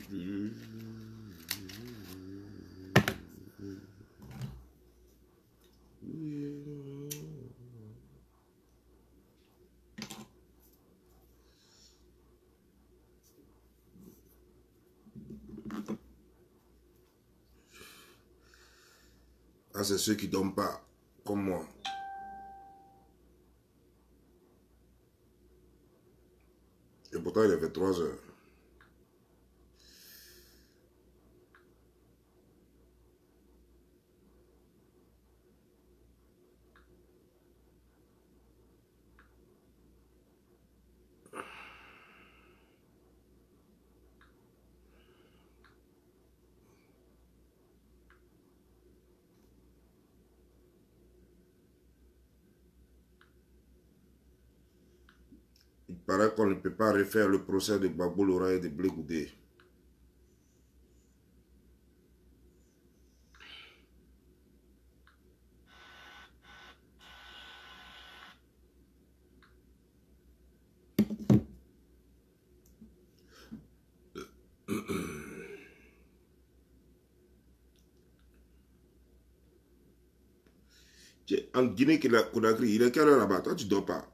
Ah, c'est ceux qui ne dorment pas, comme moi. Et pourtant, il est 23 heures. Il paraît qu'on ne peut pas refaire le procès de Gbagbo Lora et de Blé Goudé. En Guinée-Conakry, il est quelle heure là-bas? Toi, tu ne dors pas.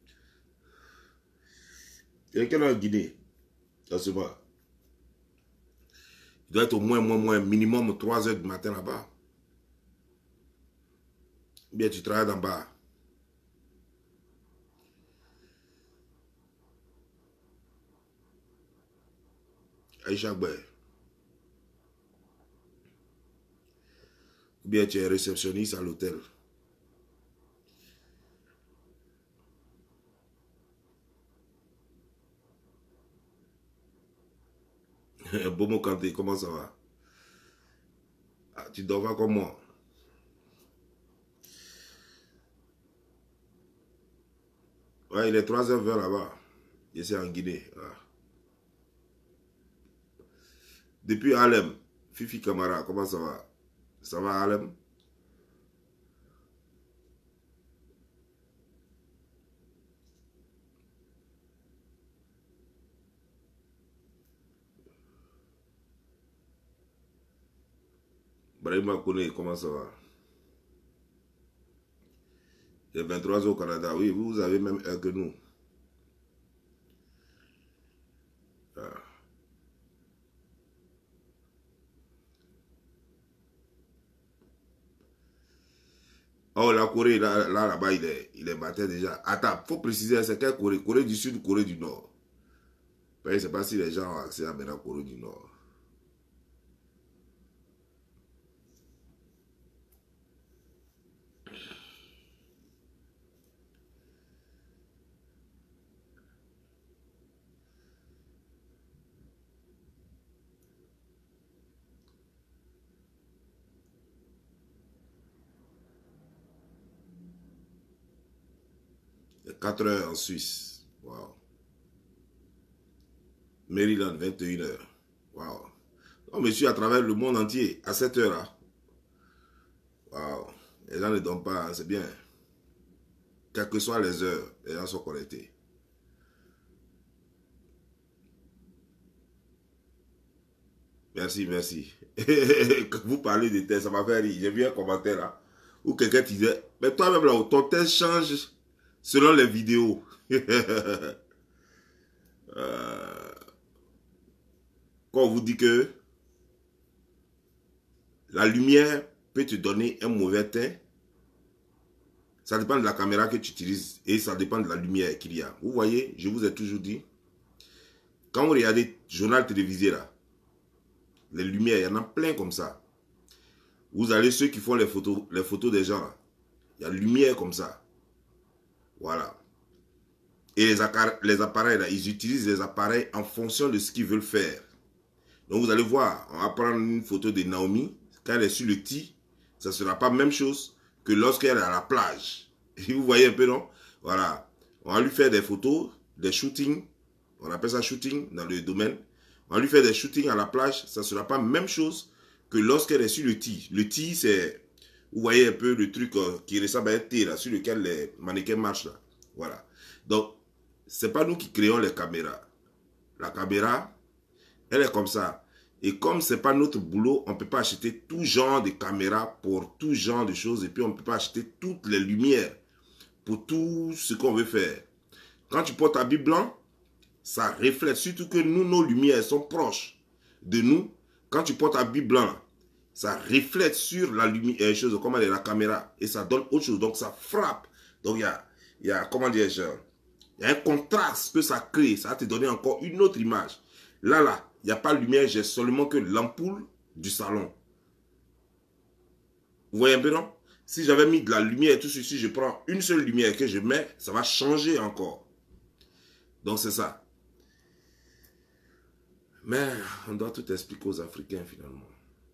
Il est quelle heure en Guinée? Ça se voit. Il doit être au moins minimum 3 heures du matin là-bas. Bien, tu travailles d'en bas. Aïcha Gbe. Ou bien tu es réceptionniste à l'hôtel. Bomo Kanté, comment ça va? Ah, tu dors pas comme moi. Ouais, il est 3h20 là-bas. Je suis en Guinée. Ah. Depuis Harlem, Fifi Camara, comment ça va? Ça va Harlem? Brahima Kone, comment ça va? Il est 23 h au Canada. Oui, vous avez même heure que nous. Ah. Oh, la Corée, là-bas, il est battu déjà. Attends, il faut préciser, c'est quelle Corée? Corée du Sud ou Corée du Nord? Je ne sais pas si les gens ont accès à la Corée du Nord. Il y a 4 heures en Suisse. Wow. Maryland, 21 h. Wow. Non, monsieur, à travers le monde entier, à 7 heures là. Wow. Les gens ne dorment pas, hein, c'est bien. Quelles que soient les heures, les gens sont connectés. Merci, merci. Quand vous parlez de test, ça m'a fait rire. J'ai vu un commentaire là, où quelqu'un disait, mais toi-même là, ton test change selon les vidéos. Quand on vous dit que la lumière peut te donner un mauvais teint, ça dépend de la caméra que tu utilises et ça dépend de la lumière qu'il y a. Vous voyez, je vous ai toujours dit, quand vous regardez le journal télévisé là, les lumières, il y en a plein comme ça. Vous allez ceux qui font les photos des gens là, il y a lumière comme ça. Voilà. Et les appareils là, ils utilisent les appareils en fonction de ce qu'ils veulent faire. Donc vous allez voir, on va prendre une photo de Naomi, quand elle est sur le tee, ça ne sera pas la même chose que lorsqu'elle est à la plage. Et vous voyez un peu, non? Voilà. On va lui faire des photos, des shootings, on appelle ça shooting dans le domaine. On va lui faire des shootings à la plage, ça ne sera pas la même chose que lorsqu'elle est sur le tee. Le tee, c'est, vous voyez un peu le truc qui ressemble à un T là, sur lequel les mannequins marchent là. Voilà. Donc, ce n'est pas nous qui créons les caméras. La caméra, Elle est comme ça. Et comme ce n'est pas notre boulot, on ne peut pas acheter tout genre de caméras pour tout genre de choses. Et puis on ne peut pas acheter toutes les lumières pour tout ce qu'on veut faire. Quand tu portes habit blanc, ça reflète. Surtout que nous, nos lumières sont proches de nous. Quand tu portes habit blanc, ça reflète sur la lumière, chose comme la caméra. Et ça donne autre chose. Donc ça frappe. Donc il y a comment dire-je, il y a un contraste que ça crée. Ça va te donner encore une autre image. Là, il n'y a pas de lumière, j'ai seulement que l'ampoule du salon. Vous voyez un peu, non? Si j'avais mis de la lumière et tout ceci, je prends une seule lumière que je mets, ça va changer encore. Donc c'est ça. Mais on doit tout expliquer aux Africains finalement.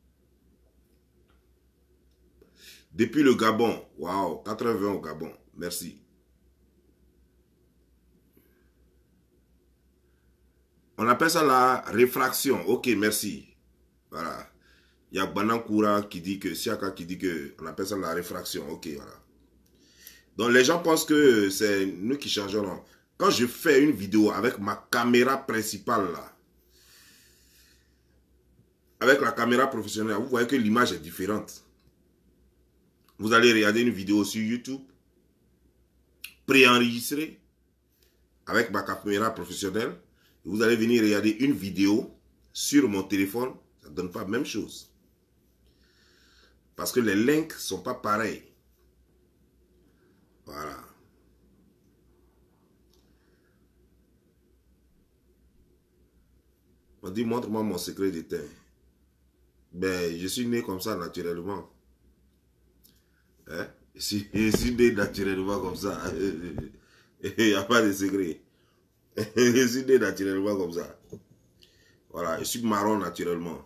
Depuis le Gabon, waouh, 80 au Gabon, merci. On appelle ça la réfraction. Ok, merci. Voilà. Il y a Banankura qui dit que, Siaka qui dit que, on appelle ça la réfraction. Ok, voilà. Donc les gens pensent que c'est nous qui changeons. Quand je fais une vidéo avec ma caméra principale là, avec la caméra professionnelle, vous voyez que l'image est différente. Vous allez regarder une vidéo sur YouTube, préenregistrée, avec ma caméra professionnelle. Vous allez venir regarder une vidéo sur mon téléphone, ça ne donne pas la même chose. Parce que les links ne sont pas pareils. Voilà. On dit, montre-moi mon secret de teint. Ben, je suis né comme ça naturellement. Hein? Je suis né naturellement comme ça. Il n'y a pas de secret. Je suis né naturellement comme ça. Voilà, je suis marron naturellement.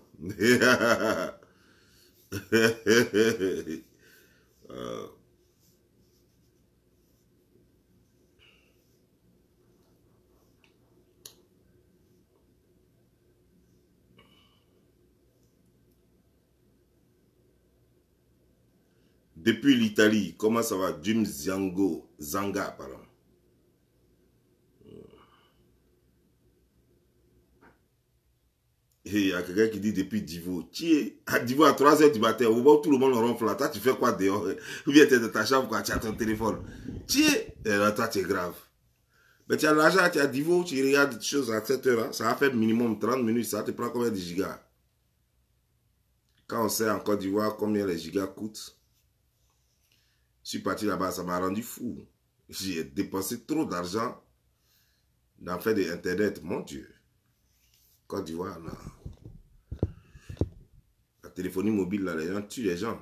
Depuis l'Italie, comment ça va? Jim Zanga, pardon. Et il y a quelqu'un qui dit depuis Divo. À Divo à 3 h du matin, au moment où tout le monde ronfle là, toi tu fais quoi dehors? Ou bien tu es dans ta chambre quand tu as ton téléphone. Et là, toi tu es grave. Mais tu as l'argent, tu as Divo, tu regardes des choses à 7 h, ça va faire minimum 30 minutes, ça te prend combien de gigas? Quand on sait en Côte d'Ivoire combien les gigas coûtent, je suis parti là-bas, ça m'a rendu fou. J'ai dépensé trop d'argent dans faire de Internet, mon Dieu. Côte d'Ivoire, non. La téléphonie mobile, là, les gens tuent les gens.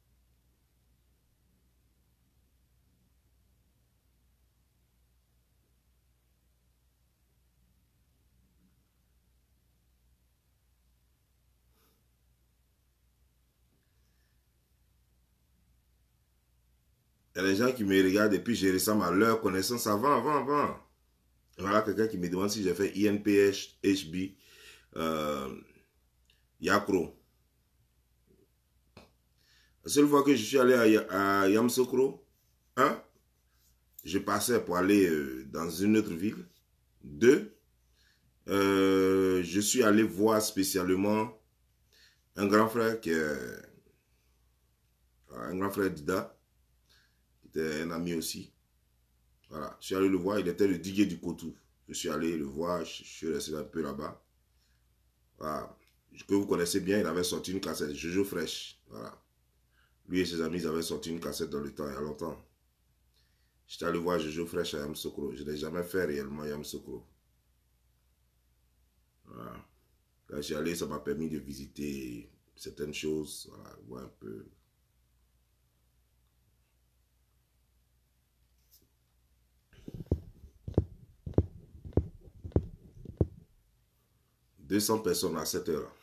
Il y a des gens qui me regardent et puis je ressemble à leur connaissance avant. Voilà quelqu'un qui me demande si j'ai fait INPH, HB, Yakro. La seule fois que je suis allé à Yamoussoukro, un, je passais pour aller dans une autre ville. Deux, je suis allé voir spécialement un grand frère qui est un grand frère d'Ida, qui était un ami aussi. Voilà, je suis allé le voir, il était le DJ du Kotou. Je suis allé le voir, je suis resté un peu là-bas. Voilà. Que vous connaissez bien, il avait sorti une cassette, Jojo Fresh. Voilà. Lui et ses amis, ils avaient sorti une cassette dans le temps, il y a longtemps. J'étais allé voir Jojo Fresh à Yamoussoukro. Je n'ai jamais fait réellement Yamoussoukro. Voilà. Quand j'y allé, ça m'a permis de visiter certaines choses, voilà, voir un peu. « 200 personnes à 7 heures.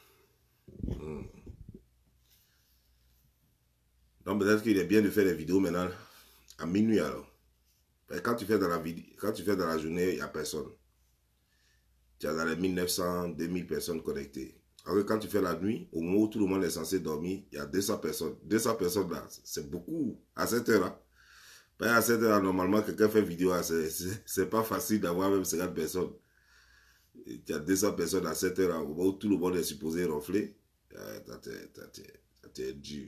Donc peut-être qu'il est bien de faire des vidéos maintenant à minuit alors. Et quand tu fais dans la journée, il n'y a personne. Tu as dans les 1900, 2000 personnes connectées. Alors que quand tu fais la nuit, au moment où tout le monde est censé dormir, il y a 200 personnes. 200 personnes là, c'est beaucoup à 7 heures là. À 7 heures, normalement, quelqu'un fait vidéo, c'est pas facile d'avoir même 50 personnes. Il y a 200 personnes à 7 heures, où tout le monde est supposé ronfler. Ça t'est dur.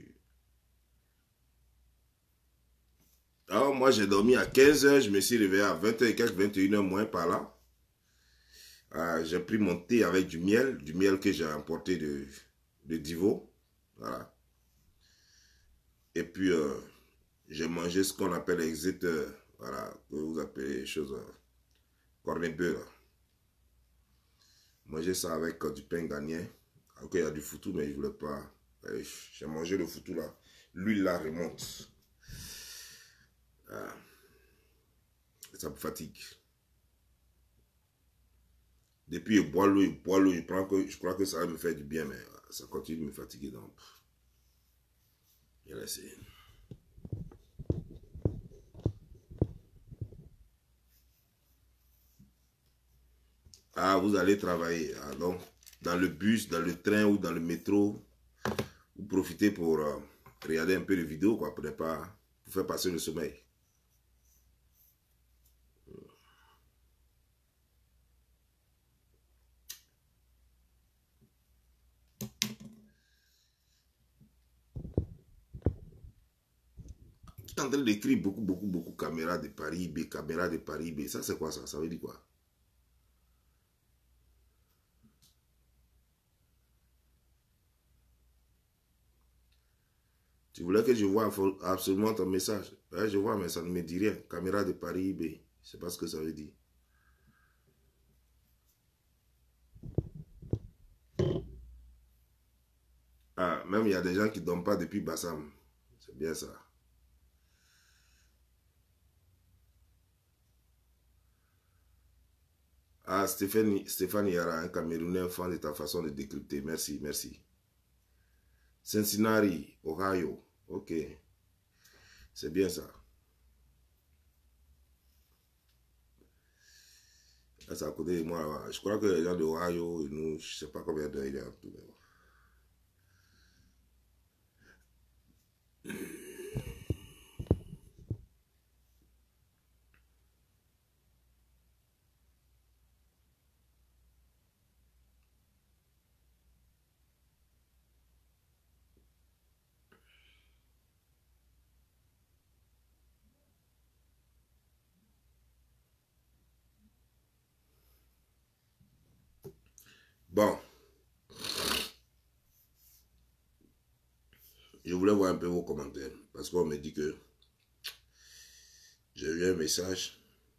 Alors, moi, j'ai dormi à 15 heures, je me suis réveillé à 20 h et quelques, 21 h moins par là. J'ai pris mon thé avec du miel que j'ai importé de Divo. Voilà. Et puis, j'ai mangé ce qu'on appelle exit, voilà, que vous appelez les choses, cornet-beurre. Manger ça avec du pain gagné. Ok, il y a du foutou, mais je ne voulais pas. J'ai mangé le foutou là. L'huile là remonte. Ça me fatigue. Depuis, je bois l'eau. Je crois que ça va me faire du bien, mais ça continue de me fatiguer. Donc, je vais laisser. Ah, vous allez travailler. Ah, donc, dans le bus, dans le train ou dans le métro, vous profitez pour regarder un peu de vidéos, quoi, pour faire passer le sommeil. Je suis en train d'écrire beaucoup, caméra de Paris B, caméra de Paris B. Ça, c'est quoi ça? Ça veut dire quoi? Tu voulais que je voie absolument ton message. Ouais, je vois, mais ça ne me dit rien. Caméra de Paris B. Je ne sais pas ce que ça veut dire. Ah, même il y a des gens qui ne dorment pas depuis Bassam. C'est bien ça. Ah, Stéphane Yara, un Camerounais fan de ta façon de décrypter. Merci, merci. Cincinnati, Ohio. Ok. C'est bien ça. Là, c'est à côté de moi. Je crois que les gens de Ohio, nous, je ne sais pas combien d'heures il y a en tout. Bon. Je voulais voir un peu vos commentaires. Parce qu'on me dit que j'ai eu un message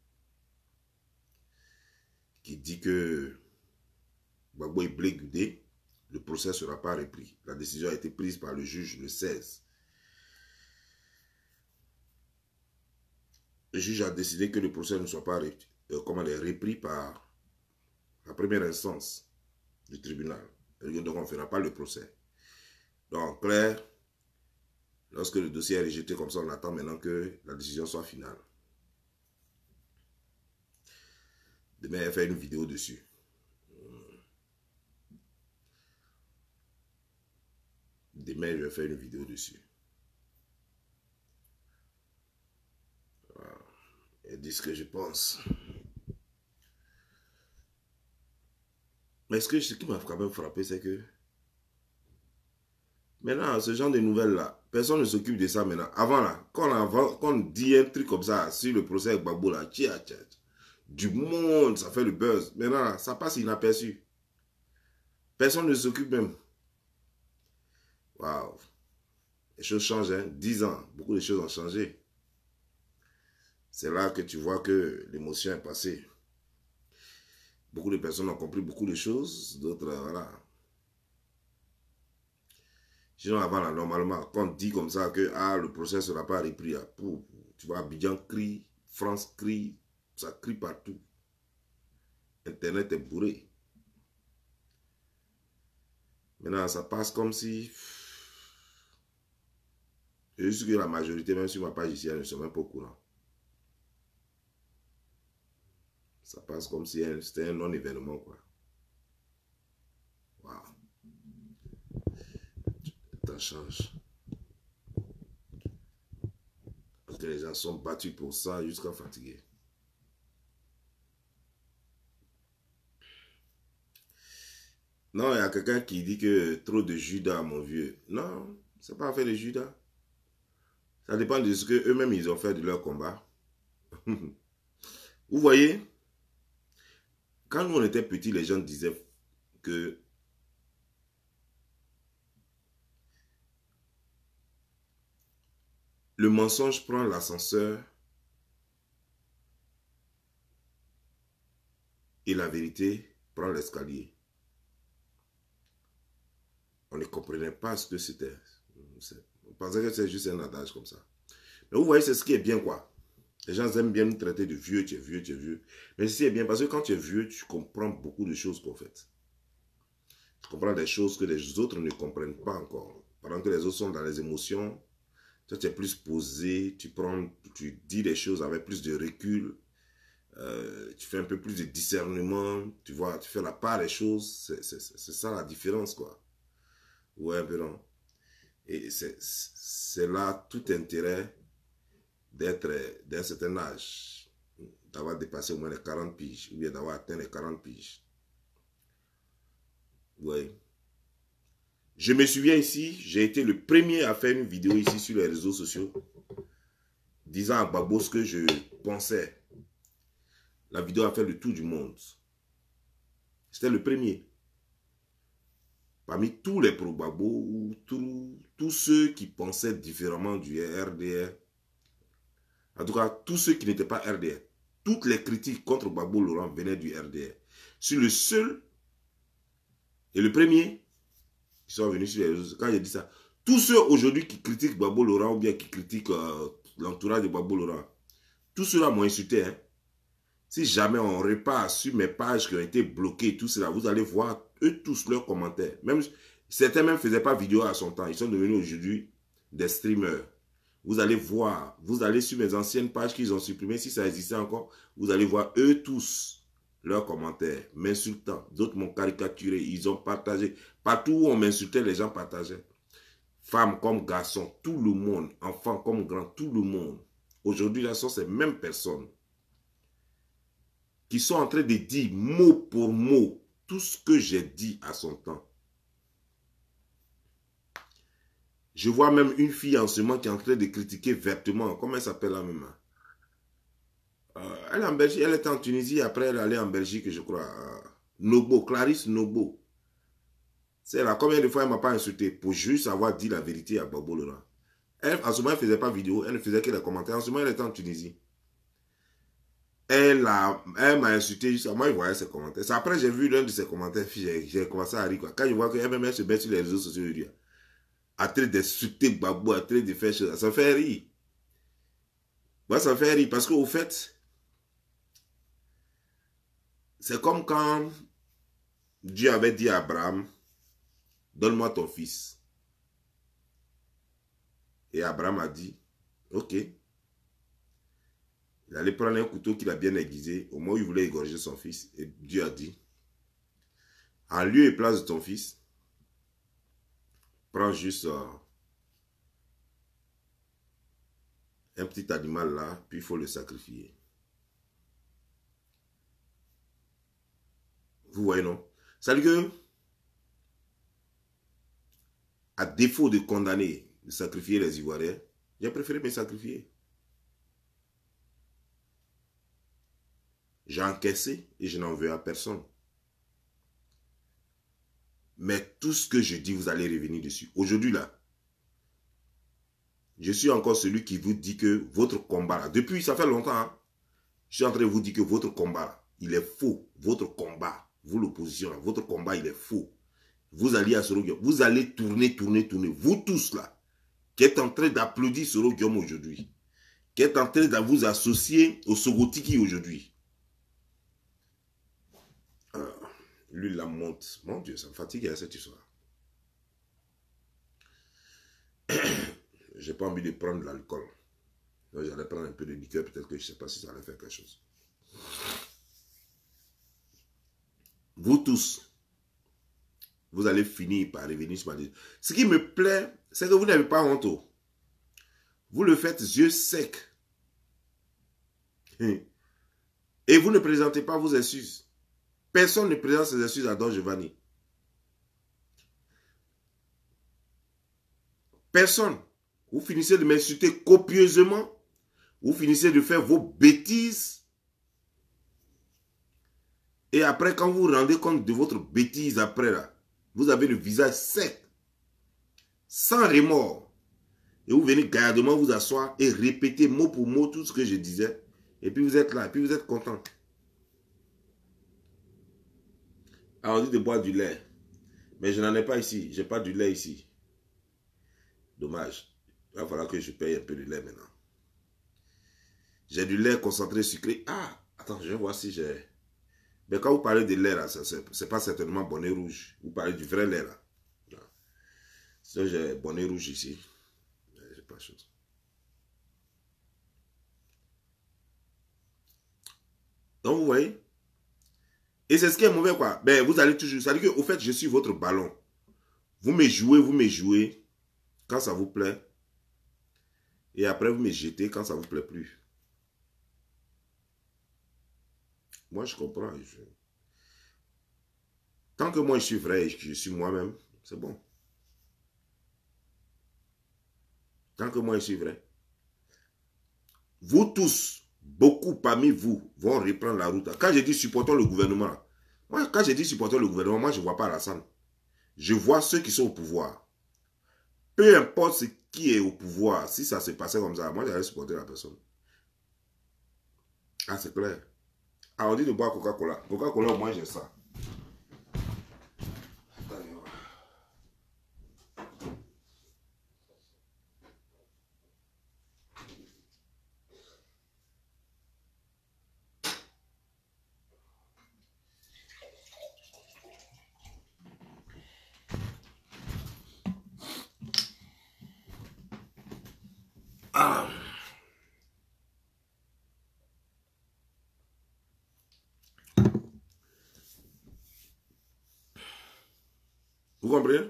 qui dit que Gbagbo est Blé-Gudé, le procès ne sera pas repris. La décision a été prise par le juge le 16. Le juge a décidé que le procès ne soit pas repris par la première instance du tribunal. Donc on ne fera pas le procès. Donc clair, lorsque le dossier est rejeté comme ça, on attend maintenant que la décision soit finale. Demain, elle fait une vidéo dessus. Demain, je vais faire une vidéo dessus. Voilà. Et dire ce que je pense. Mais ce qui m'a quand même frappé, c'est que maintenant, ce genre de nouvelles-là, personne ne s'occupe de ça maintenant. Avant, là, quand on dit un truc comme ça sur le procès avec Gbagbo, là, du monde, ça fait le buzz. Maintenant, là, ça passe inaperçu. Personne ne s'occupe même. Waouh. Les choses changent, hein. 10 ans, beaucoup de choses ont changé. C'est là que tu vois que l'émotion est passée. Beaucoup de personnes ont compris beaucoup de choses, d'autres, voilà. Sinon, avant, là, normalement, quand on dit comme ça que le procès ne sera pas repris, là, tu vois, Abidjan crie, France crie, ça crie partout. Internet est bourré. Maintenant, ça passe comme si... Je suis sûr que la majorité, même sur ma page ici, elle ne sont même pas au courant. Ça passe comme si c'était un non-événement, quoi. Waouh. Le temps change. Parce que les gens sont battus pour ça jusqu'à fatiguer. Non, il y a quelqu'un qui dit que trop de Judas, mon vieux. Non, c'est pas affaire de Judas. Ça dépend de ce que eux-mêmes ils ont fait de leur combat. Vous voyez, quand nous on était petits, les gens disaient que le mensonge prend l'ascenseur et la vérité prend l'escalier. On ne comprenait pas ce que c'était. On pensait que c'est juste un adage comme ça. Mais vous voyez, c'est ce qui est bien, quoi. Les gens aiment bien nous traiter de vieux, tu es vieux, tu es vieux. Mais ceci est bien parce que quand tu es vieux, tu comprends beaucoup de choses qu'on fait. Tu comprends des choses que les autres ne comprennent pas encore. Pendant que les autres sont dans les émotions, toi tu es plus posé, tu dis des choses avec plus de recul. Tu fais un peu plus de discernement, tu vois, tu fais la part des choses. C'est ça la différence, quoi. Ouais, un peu non. Et c'est là tout intérêt d'être d'un certain âge, d'avoir dépassé au moins les 40 piges, ou bien d'avoir atteint les 40 piges. Oui. Je me souviens ici, j'ai été le premier à faire une vidéo ici sur les réseaux sociaux, disant à Gbagbo ce que je pensais. La vidéo a fait le tour du monde. C'était le premier. Parmi tous les pro-Gbagbo, ou tous ceux qui pensaient différemment du RDR, en tout cas, tous ceux qui n'étaient pas RDR, toutes les critiques contre Gbagbo Laurent venaient du RDR. Sur le seul et le premier qui sont venus sur les réseaux, quand j'ai dit ça, tous ceux aujourd'hui qui critiquent Gbagbo Laurent ou bien qui critiquent l'entourage de Gbagbo Laurent, tous ceux-là m'ont insulté. Hein. Si jamais on repart sur mes pages qui ont été bloquées, tout cela, vous allez voir eux tous leurs commentaires. Même, certains même ne faisaient pas vidéo à son temps. Ils sont devenus aujourd'hui des streamers. Vous allez voir, vous allez sur mes anciennes pages qu'ils ont supprimées, si ça existait encore, vous allez voir eux tous leurs commentaires, m'insultant. D'autres m'ont caricaturé, ils ont partagé. Partout où on m'insultait, les gens partageaient. Femmes comme garçons, tout le monde, enfants comme grands, tout le monde. Aujourd'hui, là, ce sont ces mêmes personnes qui sont en train de dire mot pour mot tout ce que j'ai dit à son temps. Je vois même une fille en ce moment qui est en train de critiquer vertement. Comment elle s'appelle la même? Elle est en Belgique, elle était en Tunisie, après elle est allée en Belgique, je crois. Nobo, Clarisse Nobo. C'est là, combien de fois elle ne m'a pas insulté pour juste avoir dit la vérité à Gbagbo Laurent. Elle, en ce moment, elle ne faisait pas vidéo, elle ne faisait que des commentaires. En ce moment, elle était en Tunisie. Elle m'a insulté jusqu'à moi, je voyais ses commentaires. Après, j'ai vu l'un de ses commentaires, j'ai commencé à rire. Quoi. Quand je vois qu'elle se met sur les réseaux sociaux, à train d'insulter Gbagbo, à train de faire choses, ça fait rire. Moi, ça fait rire parce qu'au fait, c'est comme quand Dieu avait dit à Abraham, donne-moi ton fils. Et Abraham a dit, ok. Il allait prendre un couteau qu'il a bien aiguisé, au moment où il voulait égorger son fils. Et Dieu a dit, en lieu et place de ton fils, prends juste un petit animal là, puis il faut le sacrifier. Vous voyez, non? C'est-à-dire que, à défaut de condamner, de sacrifier les Ivoiriens, j'ai préféré me sacrifier. J'ai encaissé et je n'en veux à personne. Mais tout ce que je dis, vous allez revenir dessus. Aujourd'hui, là, je suis encore celui qui vous dit que votre combat, là, depuis, ça fait longtemps, hein, je suis en train de vous dire que votre combat, là, il est faux. Votre combat, vous l'opposition, là, votre combat, il est faux. Vous allez à Soro Guillaume, vous allez tourner. Vous tous, là, qui êtes en train d'applaudir Soro Guillaume aujourd'hui, qui êtes en train de vous associer au Sogotiki aujourd'hui. Lui, la monte. Mon Dieu, ça me fatigue cette histoire. J'ai pas envie de prendre de l'alcool. J'allais prendre un peu de liqueur, peut-être que je ne sais pas si ça allait faire quelque chose. Vous tous, vous allez finir par revenir sur ma vie. Ce qui me plaît, c'est que vous n'avez pas honte. Vous le faites yeux secs. Et vous ne présentez pas vos excuses. Personne ne présente ses excuses à Don Giovanni. personne. Vous finissez de m'insulter copieusement. Vous finissez de faire vos bêtises. Et après, quand vous vous rendez compte de votre bêtise après, là, vous avez le visage sec, sans remords. Et vous venez gaillardement vous asseoir et répéter mot pour mot tout ce que je disais. Et puis vous êtes là, et puis vous êtes content. Alors on dit de boire du lait. Mais je n'en ai pas ici. Je n'ai pas du lait ici. Dommage. Il va falloir que je paye un peu de lait maintenant. J'ai du lait concentré sucré. Ah, attends, je vais voir si j'ai... Mais quand vous parlez de lait, là, ce n'est pas certainement bonnet rouge. Vous parlez du vrai lait, là. Ça, j'ai bonnet rouge ici. J'ai pas de chose. Donc, vous voyez? Et c'est ce qui est mauvais, quoi. Ben, vous allez toujours... Ça veut dire qu'au fait, je suis votre ballon. Vous me jouez. Quand ça vous plaît. Et après, vous me jetez quand ça ne vous plaît plus. Moi, je comprends. Tant que moi, je suis vrai et que je suis moi-même, c'est bon. Tant que moi, je suis vrai. Vous tous, beaucoup parmi vous, vont reprendre la route. Quand je dis supportons le gouvernement, moi, quand je dis supportons le gouvernement, moi, je ne vois pas Alassane. Je vois ceux qui sont au pouvoir. Peu importe ce qui est au pouvoir, si ça se passait comme ça, moi, j'allais supporter la personne. Ah, c'est clair. Ah, on dit de boire Coca-Cola. Coca-Cola, au moins, j'ai ça. Ah. Vous comprenez?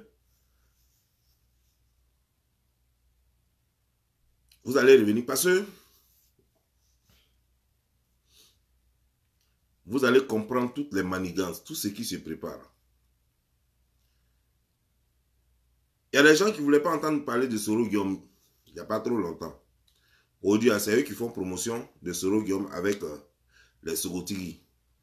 Vous allez revenir parce que vous allez comprendre toutes les manigances, tout ce qui se prépare. Il y a des gens qui ne voulaient pas entendre parler de Soro Guillaume il n'y a pas trop longtemps. Aujourd'hui, c'est eux qui font promotion de Soro Guillaume avec les Sorotigi.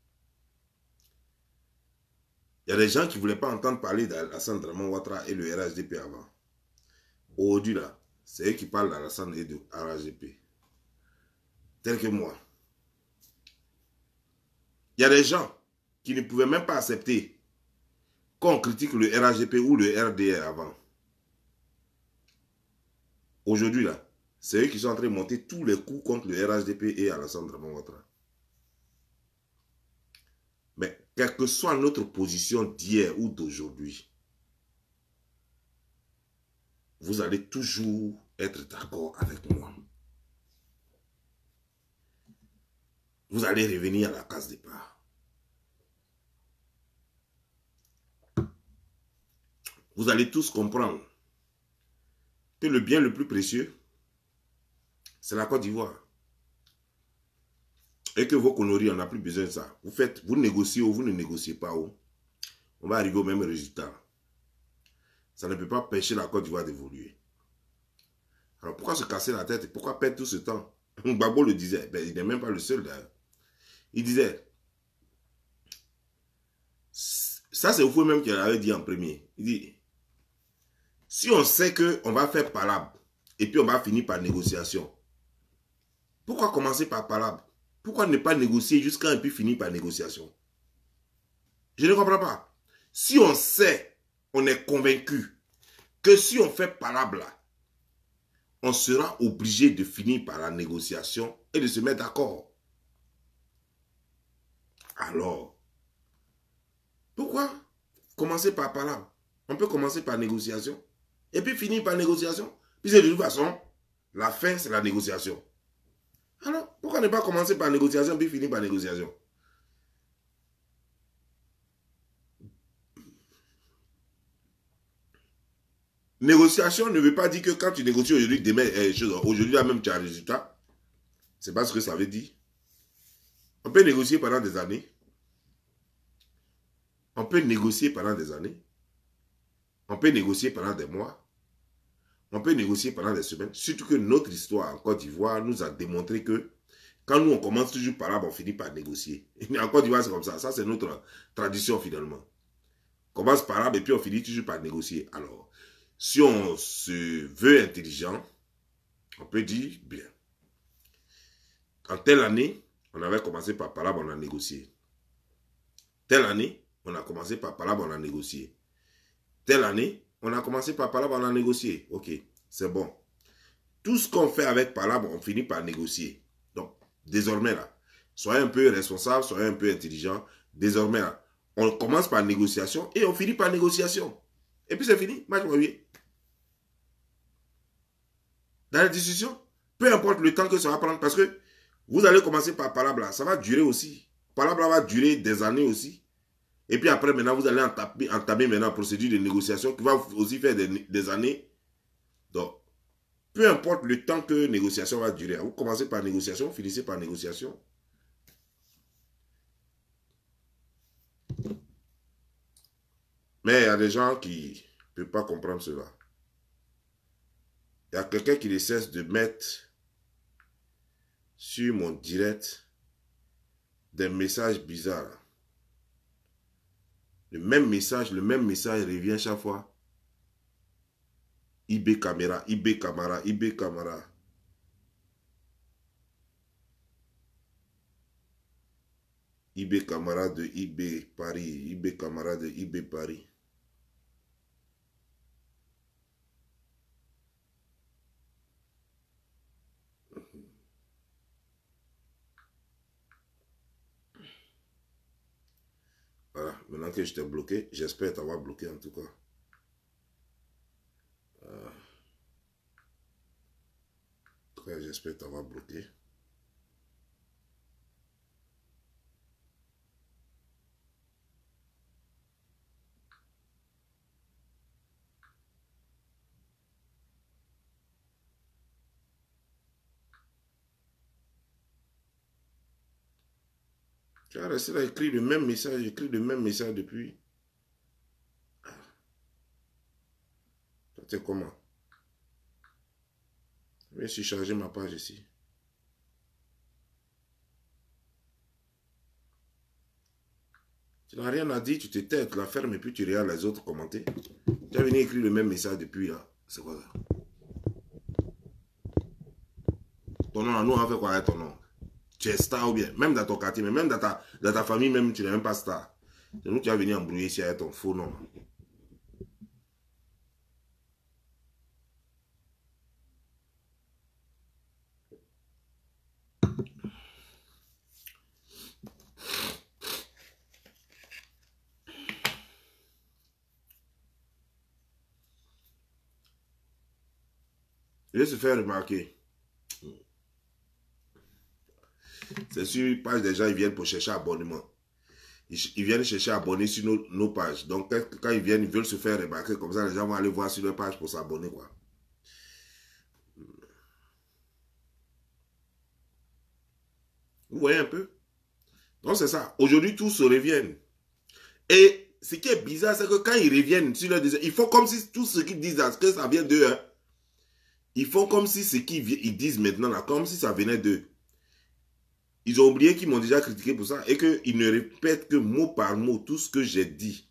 Il y a des gens qui ne voulaient pas entendre parler d'Alassane Draman Ouattara et le RHDP avant. Aujourd'hui, là, c'est eux qui parlent d'Alassane et de RHDP. Tel que moi. Il y a des gens qui ne pouvaient même pas accepter qu'on critique le RHDP ou le RDR avant. Aujourd'hui, là, c'est eux qui sont en train de monter tous les coups contre le RHDP et Alassane Draman Ouattara. Mais quelle que soit notre position d'hier ou d'aujourd'hui, vous allez toujours être d'accord avec moi. Vous allez revenir à la case départ. Vous allez tous comprendre que le bien le plus précieux, c'est la Côte d'Ivoire. Et que vos conneries, on n'a plus besoin de ça. Vous négociez ou vous ne négociez pas. On va arriver au même résultat. Ça ne peut pas empêcher la Côte d'Ivoire d'évoluer. Alors pourquoi se casser la tête? Pourquoi perdre tout ce temps? Gbagbo le disait. Ben, il n'est même pas le seul d'ailleurs. Il disait, ça c'est vous même qui l'avait dit en premier. Il dit, si on sait qu'on va faire palabre et puis on va finir par négociation, pourquoi commencer par palabre? Pourquoi ne pas négocier jusqu'à et puis finir par négociation? Je ne comprends pas. Si on sait, on est convaincu que si on fait palabre là, on sera obligé de finir par la négociation et de se mettre d'accord. Alors, pourquoi commencer par palabre? On peut commencer par négociation et puis finir par négociation. Puis de toute façon, la fin c'est la négociation. Alors, pourquoi ne pas commencer par négociation puis finir par négociation? Négociation ne veut pas dire que quand tu négocies aujourd'hui, demain, aujourd'hui là même tu as un résultat. C'est pas ce que ça veut dire. On peut négocier pendant des années. On peut négocier pendant des années. On peut négocier pendant des mois. On peut négocier pendant des semaines. Surtout que notre histoire en Côte d'Ivoire nous a démontré que quand nous, on commence toujours par là, on finit par négocier. Et en Côte d'Ivoire, c'est comme ça. Ça, c'est notre tradition finalement. On commence par là, et puis on finit toujours par négocier. Alors, si on se veut intelligent, on peut dire, bien, en telle année, on avait commencé par là, on a négocié. Telle année, on a commencé par là, on a négocié. Telle année, on a commencé par là, on a négocié. Ok, c'est bon. Tout ce qu'on fait avec Palab, on finit par négocier. Donc, désormais là, soyez un peu responsable, soyez un peu intelligent. Désormais là, on commence par négociation et on finit par négociation. Et puis c'est fini, match marié. Dans la discussion, peu importe le temps que ça va prendre, parce que vous allez commencer par Palab là, ça va durer aussi. Palab là va durer des années aussi. Et puis après, maintenant, vous allez entamer maintenant la procédure de négociation qui va aussi faire des années. Donc, peu importe le temps que négociation va durer. Vous commencez par négociation, vous finissez par négociation. Mais il y a des gens qui ne peuvent pas comprendre cela. Il y a quelqu'un qui ne cesse de mettre sur mon direct des messages bizarres. Le même message revient chaque fois. IB Camara, IB Camara, IB Camara. IB Camara de IB Paris, IB Camara de IB Paris. Voilà, maintenant que je t'ai bloqué, j'espère t'avoir bloqué en tout cas. J'espère t'avoir bloqué. Tu as resté là, écrit le même message, depuis. C'est comment? Je vais surcharger ma page ici. Tu n'as rien à dire, tu te tais, tu la fermes et puis tu regardes les autres commenter. Tu as venu écrire le même message depuis là. C'est quoi ça? Ton nom, nous on fait quoi avec ton nom? Tu es star ou bien? Même dans ton quartier, mais même dans ta famille, même tu n'es même pas star. C'est nous qui vas venir embrouiller ici avec ton faux nom. Je vais se faire remarquer. C'est sur une page des gens, ils viennent pour chercher abonnement. Ils viennent chercher abonner sur nos pages. Donc, quand ils viennent, ils veulent se faire remarquer. Comme ça, les gens vont aller voir sur leur page pour s'abonner, quoi. Vous voyez un peu? Donc, c'est ça. Aujourd'hui, tous se reviennent. Et ce qui est bizarre, c'est que quand ils reviennent sur leur désir, ils font comme si tout ce qu'ils disent, que ça vient d'eux. Hein. Ils font comme si ce qu'ils disent maintenant, là, comme si ça venait d'eux. Ils ont oublié qu'ils m'ont déjà critiqué pour ça et qu'ils ne répètent que mot par mot tout ce que j'ai dit.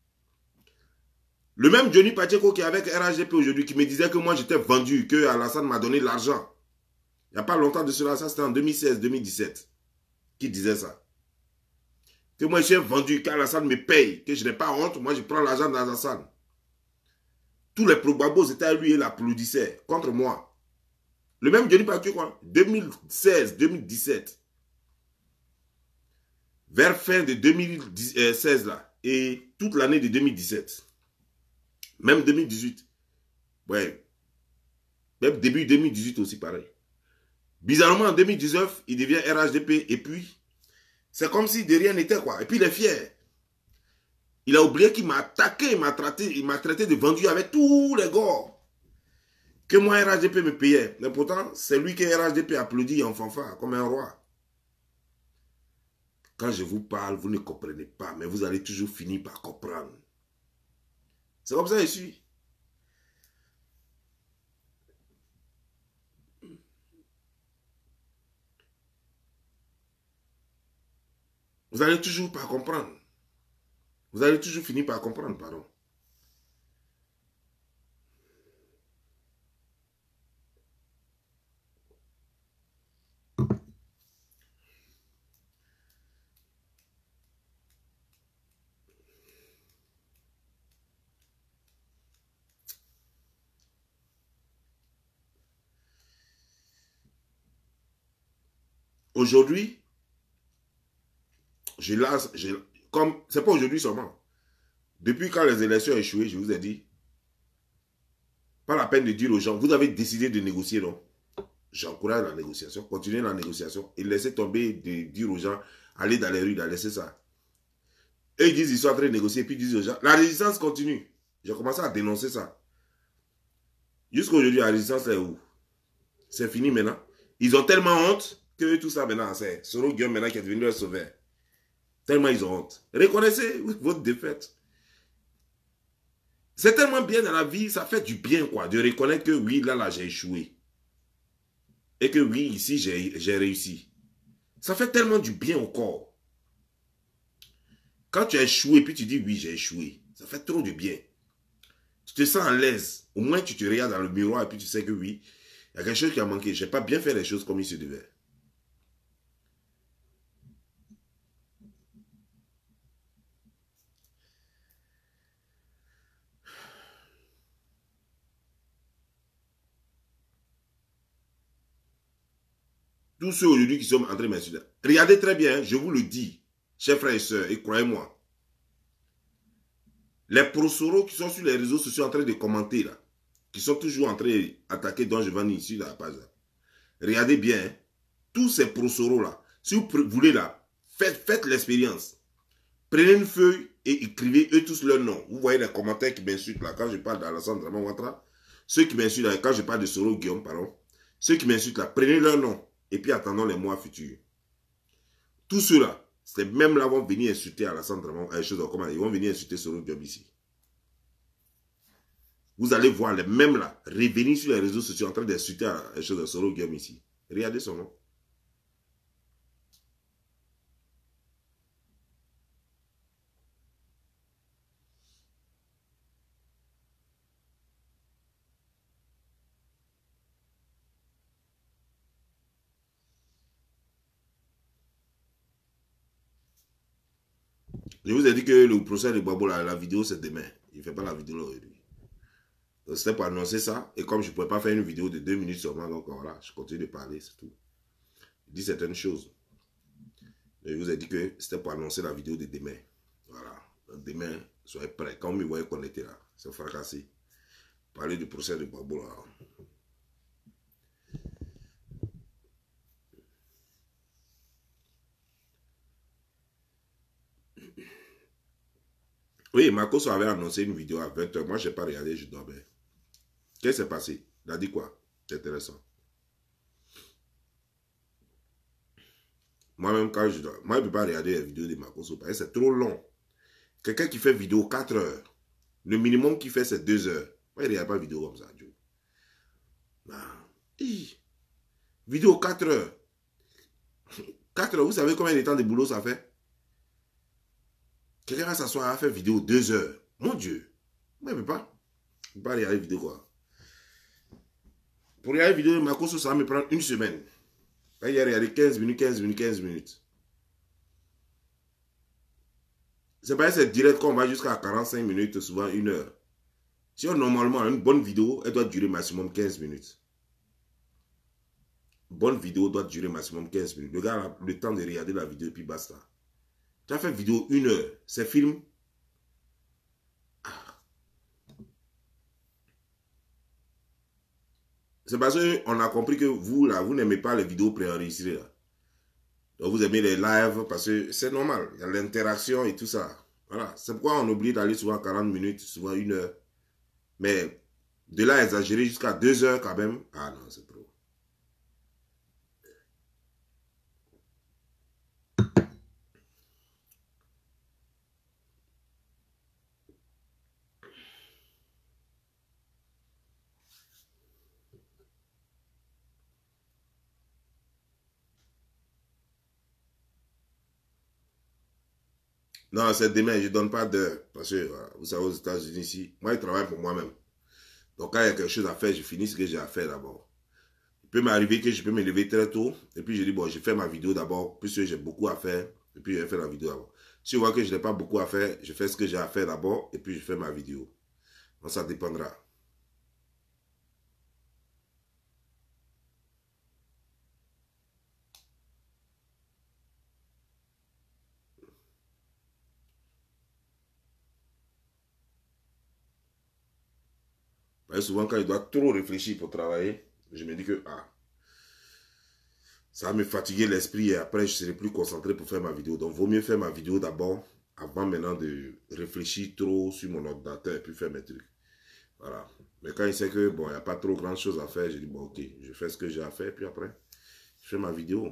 Le même Johnny Pacheco qui est avec RHDP aujourd'hui, qui me disait que moi j'étais vendu, que Alassane m'a donné l'argent. Il n'y a pas longtemps de cela, ça c'était en 2016-2017, qui disait ça. Que moi je suis vendu, qu'Alassane me paye, que je n'ai pas honte, moi je prends l'argent d'Alassane. Tous les probabos étaient à lui et l'applaudissaient contre moi. Le même Johnny Pacheco, 2016-2017. Vers fin de 2016 là, et toute l'année de 2017. Même 2018. Ouais. Même début 2018 aussi, pareil. Bizarrement, en 2019, il devient RHDP. Et puis, c'est comme si de rien n'était, quoi. Et puis, il est fier. Il a oublié qu'il m'a attaqué, il m'a traité de vendu avec tous les gars. Que moi, RHDP me payait. Mais pourtant, c'est lui que RHDP applaudit en fanfare, comme un roi. Quand je vous parle, vous ne comprenez pas, mais vous allez toujours finir par comprendre. C'est comme ça que je suis. Vous allez toujours pas comprendre. Vous allez toujours finir par comprendre, pardon. Aujourd'hui, comme c'est pas aujourd'hui seulement. Depuis quand les élections ont échoué, je vous ai dit, pas la peine de dire aux gens, vous avez décidé de négocier, non? J'encourage la négociation, continuez la négociation et laissez tomber de dire aux gens, allez dans les rues, laissez ça. Eux, ils disent, ils sont en train de négocier, puis ils disent aux gens, la résistance continue. J'ai commencé à dénoncer ça. Jusqu'à aujourd'hui, la résistance est où? C'est fini maintenant. Ils ont tellement honte que tout ça maintenant, c'est Soro Guillaume maintenant qui est devenu leur sauveur. Tellement ils ont honte. Reconnaissez votre défaite. C'est tellement bien dans la vie, ça fait du bien, quoi, de reconnaître que oui, là, j'ai échoué. Et que oui, ici, j'ai réussi. Ça fait tellement du bien au corps. Quand tu as échoué, puis tu dis oui, j'ai échoué, ça fait trop de bien. Tu te sens à l'aise. Au moins, tu te regardes dans le miroir et puis tu sais que oui, il y a quelque chose qui a manqué. Je n'ai pas bien fait les choses comme il se devait. Tous ceux aujourd'hui qui sont en train de m'insulter, regardez très bien, je vous le dis, chers frères et sœurs, et croyez-moi, les prosoros qui sont sur les réseaux sociaux en train de commenter là, qui sont toujours en train d'attaquer Don Giovanni ici dans la page là, regardez bien, hein, tous ces prosoros là, si vous voulez là, faites l'expérience. Prenez une feuille et écrivez eux tous leurs noms. Vous voyez les commentaires qui m'insultent là quand je parle d'Alassane Draman Ouattara. Ceux qui m'insultent là, quand je parle de Soro Guillaume, pardon. Ceux qui m'insultent là, prenez leurs noms et puis attendons les mois futurs. Tous ceux-là, c'est même là vont venir insulter Alassane Draman, ils vont venir insulter Soro Guillaume ici. Vous allez voir les mêmes là, revenir sur les réseaux sociaux en train d'insulter Soro Guillaume ici. Regardez son nom. Je vous ai dit que le procès de Babo, la vidéo, c'est demain. Il ne fait pas la vidéo là aujourd'hui. Donc c'était pour annoncer ça. Et comme je ne pouvais pas faire une vidéo de 2 minutes seulement, donc voilà, je continue de parler, c'est tout. Je dis certaines choses. Je vous ai dit que c'était pour annoncer la vidéo de demain. Voilà. Donc demain, soyez prêts. Quand vous me voyez connecté là, c'est fracassé. Parler du procès de Babo là. Oui, Marcos avait annoncé une vidéo à 20h. Moi, je n'ai pas regardé, je dormais. Qu'est-ce qui s'est passé? Il a dit quoi? C'est intéressant. Moi-même, quand je dors, moi, je ne peux pas regarder les vidéos de Marcos parce que c'est trop long. Quelqu'un qui fait vidéo 4 heures, le minimum qu'il fait, c'est 2 heures. Moi, il ne regarde pas vidéo comme ça, Dieu. Non. Vidéo 4 heures. 4 heures, vous savez combien de temps de boulot ça fait? Quelqu'un va s'asseoir à faire vidéo 2 heures. Mon Dieu. Moi, je ne peux pas. Je ne peux pas regarder vidéo quoi. Pour regarder vidéo de Marcos, ça va me prendre une semaine. Là, il y a regardé 15 minutes, 15 minutes, 15 minutes. C'est pas c'est direct qu'on va jusqu'à 45 minutes, souvent 1 heure. Si on, normalement, une bonne vidéo, elle doit durer maximum 15 minutes. Une bonne vidéo doit durer maximum 15 minutes. Le gars a le temps de regarder la vidéo et puis basta. Tu as fait vidéo 1 heure. C'est film. C'est parce qu'on a compris que vous, là, vous n'aimez pas les vidéos préenregistrées. Donc vous aimez les lives parce que c'est normal. Il y a l'interaction et tout ça. Voilà. C'est pourquoi on oublie d'aller souvent 40 minutes, souvent 1 heure. Mais de là exagérer jusqu'à 2 heures quand même. Ah non, c'est trop. Non, c'est demain, je ne donne pas d'heure. Parce que, vous savez, aux États-Unis, ici, moi, je travaille pour moi-même. Donc, quand il y a quelque chose à faire, je finis ce que j'ai à faire d'abord. Il peut m'arriver que je peux me lever très tôt. Et puis, je dis, bon, je fais ma vidéo d'abord, puisque j'ai beaucoup à faire. Et puis, je vais faire la vidéo d'abord. Si je vois que je n'ai pas beaucoup à faire, je fais ce que j'ai à faire d'abord. Et puis, je fais ma vidéo. Donc, ça dépendra. Parce que souvent, quand je dois trop réfléchir pour travailler, je me dis que, ça va me fatiguer l'esprit et après, je serai plus concentré pour faire ma vidéo. Donc, vaut mieux faire ma vidéo d'abord, avant maintenant de réfléchir trop sur mon ordinateur et puis faire mes trucs. Voilà. Mais quand il sait que, bon, il n'y a pas trop grand chose à faire, je dis, bon, ok, je fais ce que j'ai à faire, puis après, je fais ma vidéo.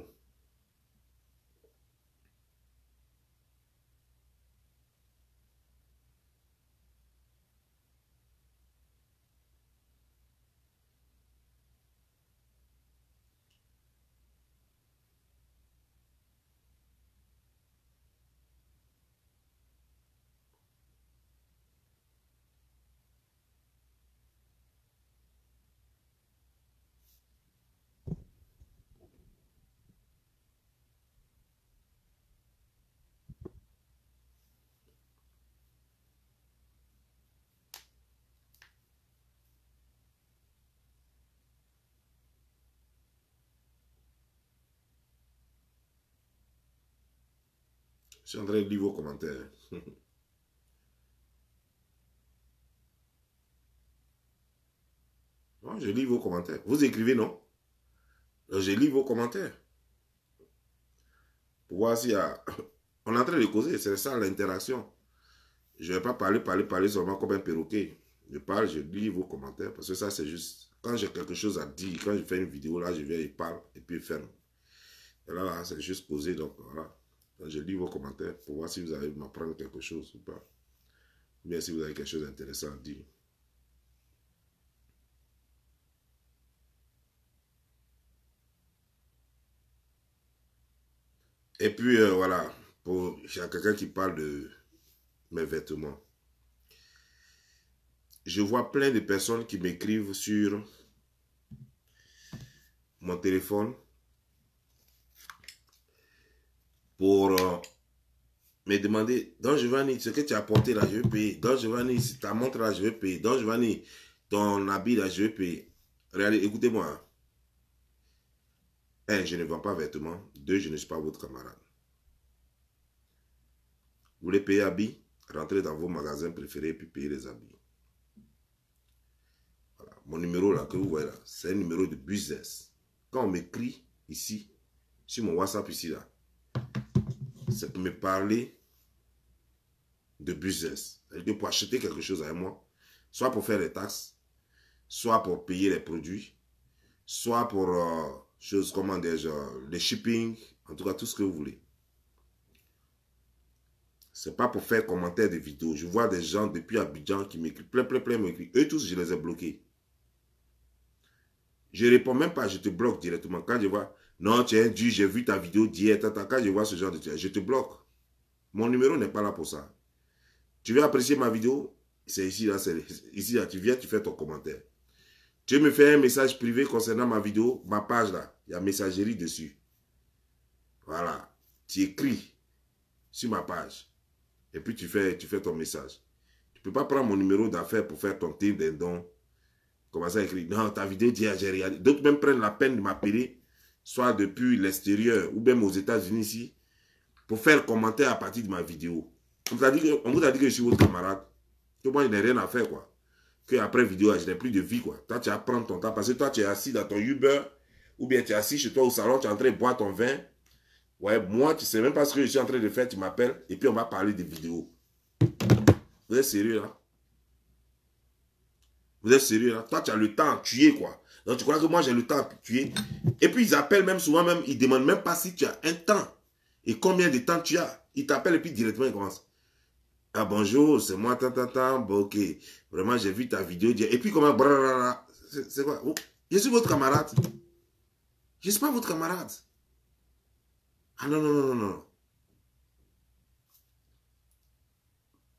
Je suis en train de lire vos commentaires. Non, je lis vos commentaires. Vous écrivez, non? Je lis vos commentaires. Pour voir s'il y a... On est en train de causer, c'est ça l'interaction. Je ne vais pas parler seulement comme un perroquet. Je parle, je lis vos commentaires, parce que ça, c'est juste... Quand j'ai quelque chose à dire, quand je fais une vidéo, là, je viens et parle, et puis je ferme. Et là, c'est juste causer, donc voilà. Donc, je lis vos commentaires pour voir si vous allez m'apprendre quelque chose ou pas. Ou bien si vous avez quelque chose d'intéressant à dire. Et puis, voilà, il y a quelqu'un qui parle de mes vêtements. Je vois plein de personnes qui m'écrivent sur mon téléphone pour me demander, donc Giovanni, ce que tu as apporté là, je vais payer. Donc Giovanni, si ta montre là, je vais payer. Donc Giovanni, ton habit là, je vais payer. Regardez, écoutez-moi. Un, je ne vends pas vêtements. Deux, je ne suis pas votre camarade. Vous voulez payer habits? Rentrez dans vos magasins préférés et puis payez les habits. Voilà. Mon numéro là que vous voyez là, c'est un numéro de business. Quand on m'écrit ici, sur mon WhatsApp ici là, c'est pour me parler de business. C'est-à-dire que pour acheter quelque chose avec moi, soit pour faire les taxes, soit pour payer les produits, soit pour choses, comment dire, les shipping, en tout cas tout ce que vous voulez. C'est pas pour faire commentaire de vidéos. Je vois des gens depuis Abidjan qui m'écrivent, plein m'écrivent. Eux tous, je les ai bloqués. Je réponds même pas, je te bloque directement. Quand je vois, non, tu es dû, j'ai vu ta vidéo d'hier, quand je vois ce genre de truc, je te bloque. Mon numéro n'est pas là pour ça. Tu veux apprécier ma vidéo? C'est ici, là, ici, là, tu viens, tu fais ton commentaire. Tu me fais un message privé concernant ma vidéo, ma page là, il y a messagerie dessus. Voilà. Tu écris sur ma page. Et puis tu fais ton message. Tu ne peux pas prendre mon numéro d'affaires pour faire ton team d'un don. Commencer à écrire, non, ta vidéo d'hier, j'ai regardé. D'autres même prennent la peine de m'appeler, soit depuis l'extérieur ou même aux États-Unis ici, pour faire commentaire à partir de ma vidéo. On vous a dit que je suis votre camarade. Que moi, je n'ai rien à faire, quoi. Que après vidéo, je n'ai plus de vie, quoi. Toi, tu vas prendre ton temps. Parce que toi, tu es assis dans ton Uber, ou bien tu es assis chez toi au salon, tu es en train de boire ton vin. Ouais, moi, tu ne sais même pas ce que je suis en train de faire, tu m'appelles, et puis on va parler de vidéos. Vous êtes sérieux, là? Vous êtes sérieux, là? Toi, tu as le temps à tuer, quoi. Donc, tu crois que moi, j'ai le temps à tuer? Et puis, ils appellent même souvent, même, ils ne demandent même pas si tu as un temps. Et combien de temps tu as? Ils t'appellent et puis directement, ils commencent. Ah, bonjour, c'est moi, bon, ok. Vraiment, j'ai vu ta vidéo. Et puis, comment, c'est quoi? Oh, je suis votre camarade. Je ne suis pas votre camarade. Ah, non, non, non, non, non.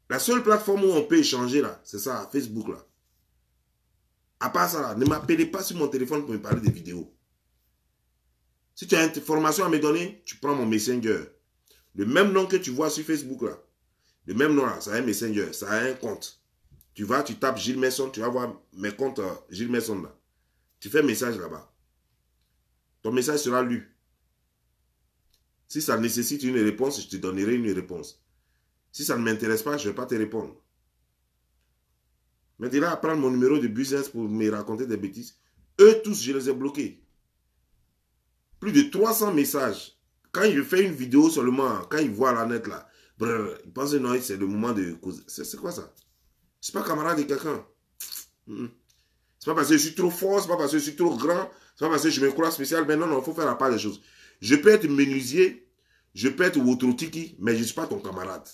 La seule plateforme où on peut échanger là, c'est ça, Facebook là. À part ça là, ne m'appelez pas sur mon téléphone pour me parler des vidéos. Si tu as une information à me donner, tu prends mon Messenger. Le même nom que tu vois sur Facebook là. Le même nom là, ça a un Messenger, ça a un compte. Tu vas, tu tapes Gilles Messon, tu vas voir mes comptes Gilles Messon là. Tu fais un message là-bas. Ton message sera lu. Si ça nécessite une réponse, je te donnerai une réponse. Si ça ne m'intéresse pas, je ne vais pas te répondre. Mais de là à prendre mon numéro de business pour me raconter des bêtises, eux tous, je les ai bloqués. Plus de 300 messages. Quand je fais une vidéo seulement, quand ils voient la net là, brrr, ils pensent que non, c'est le moment de causer. C'est quoi ça? Je ne suis pas camarade de quelqu'un. C'est pas parce que je suis trop fort, c'est pas parce que je suis trop grand, c'est pas parce que je me crois spécial. Mais non, non, il faut faire la part des choses. Je peux être menuisier, je peux être wotrotiki, mais je ne suis pas ton camarade.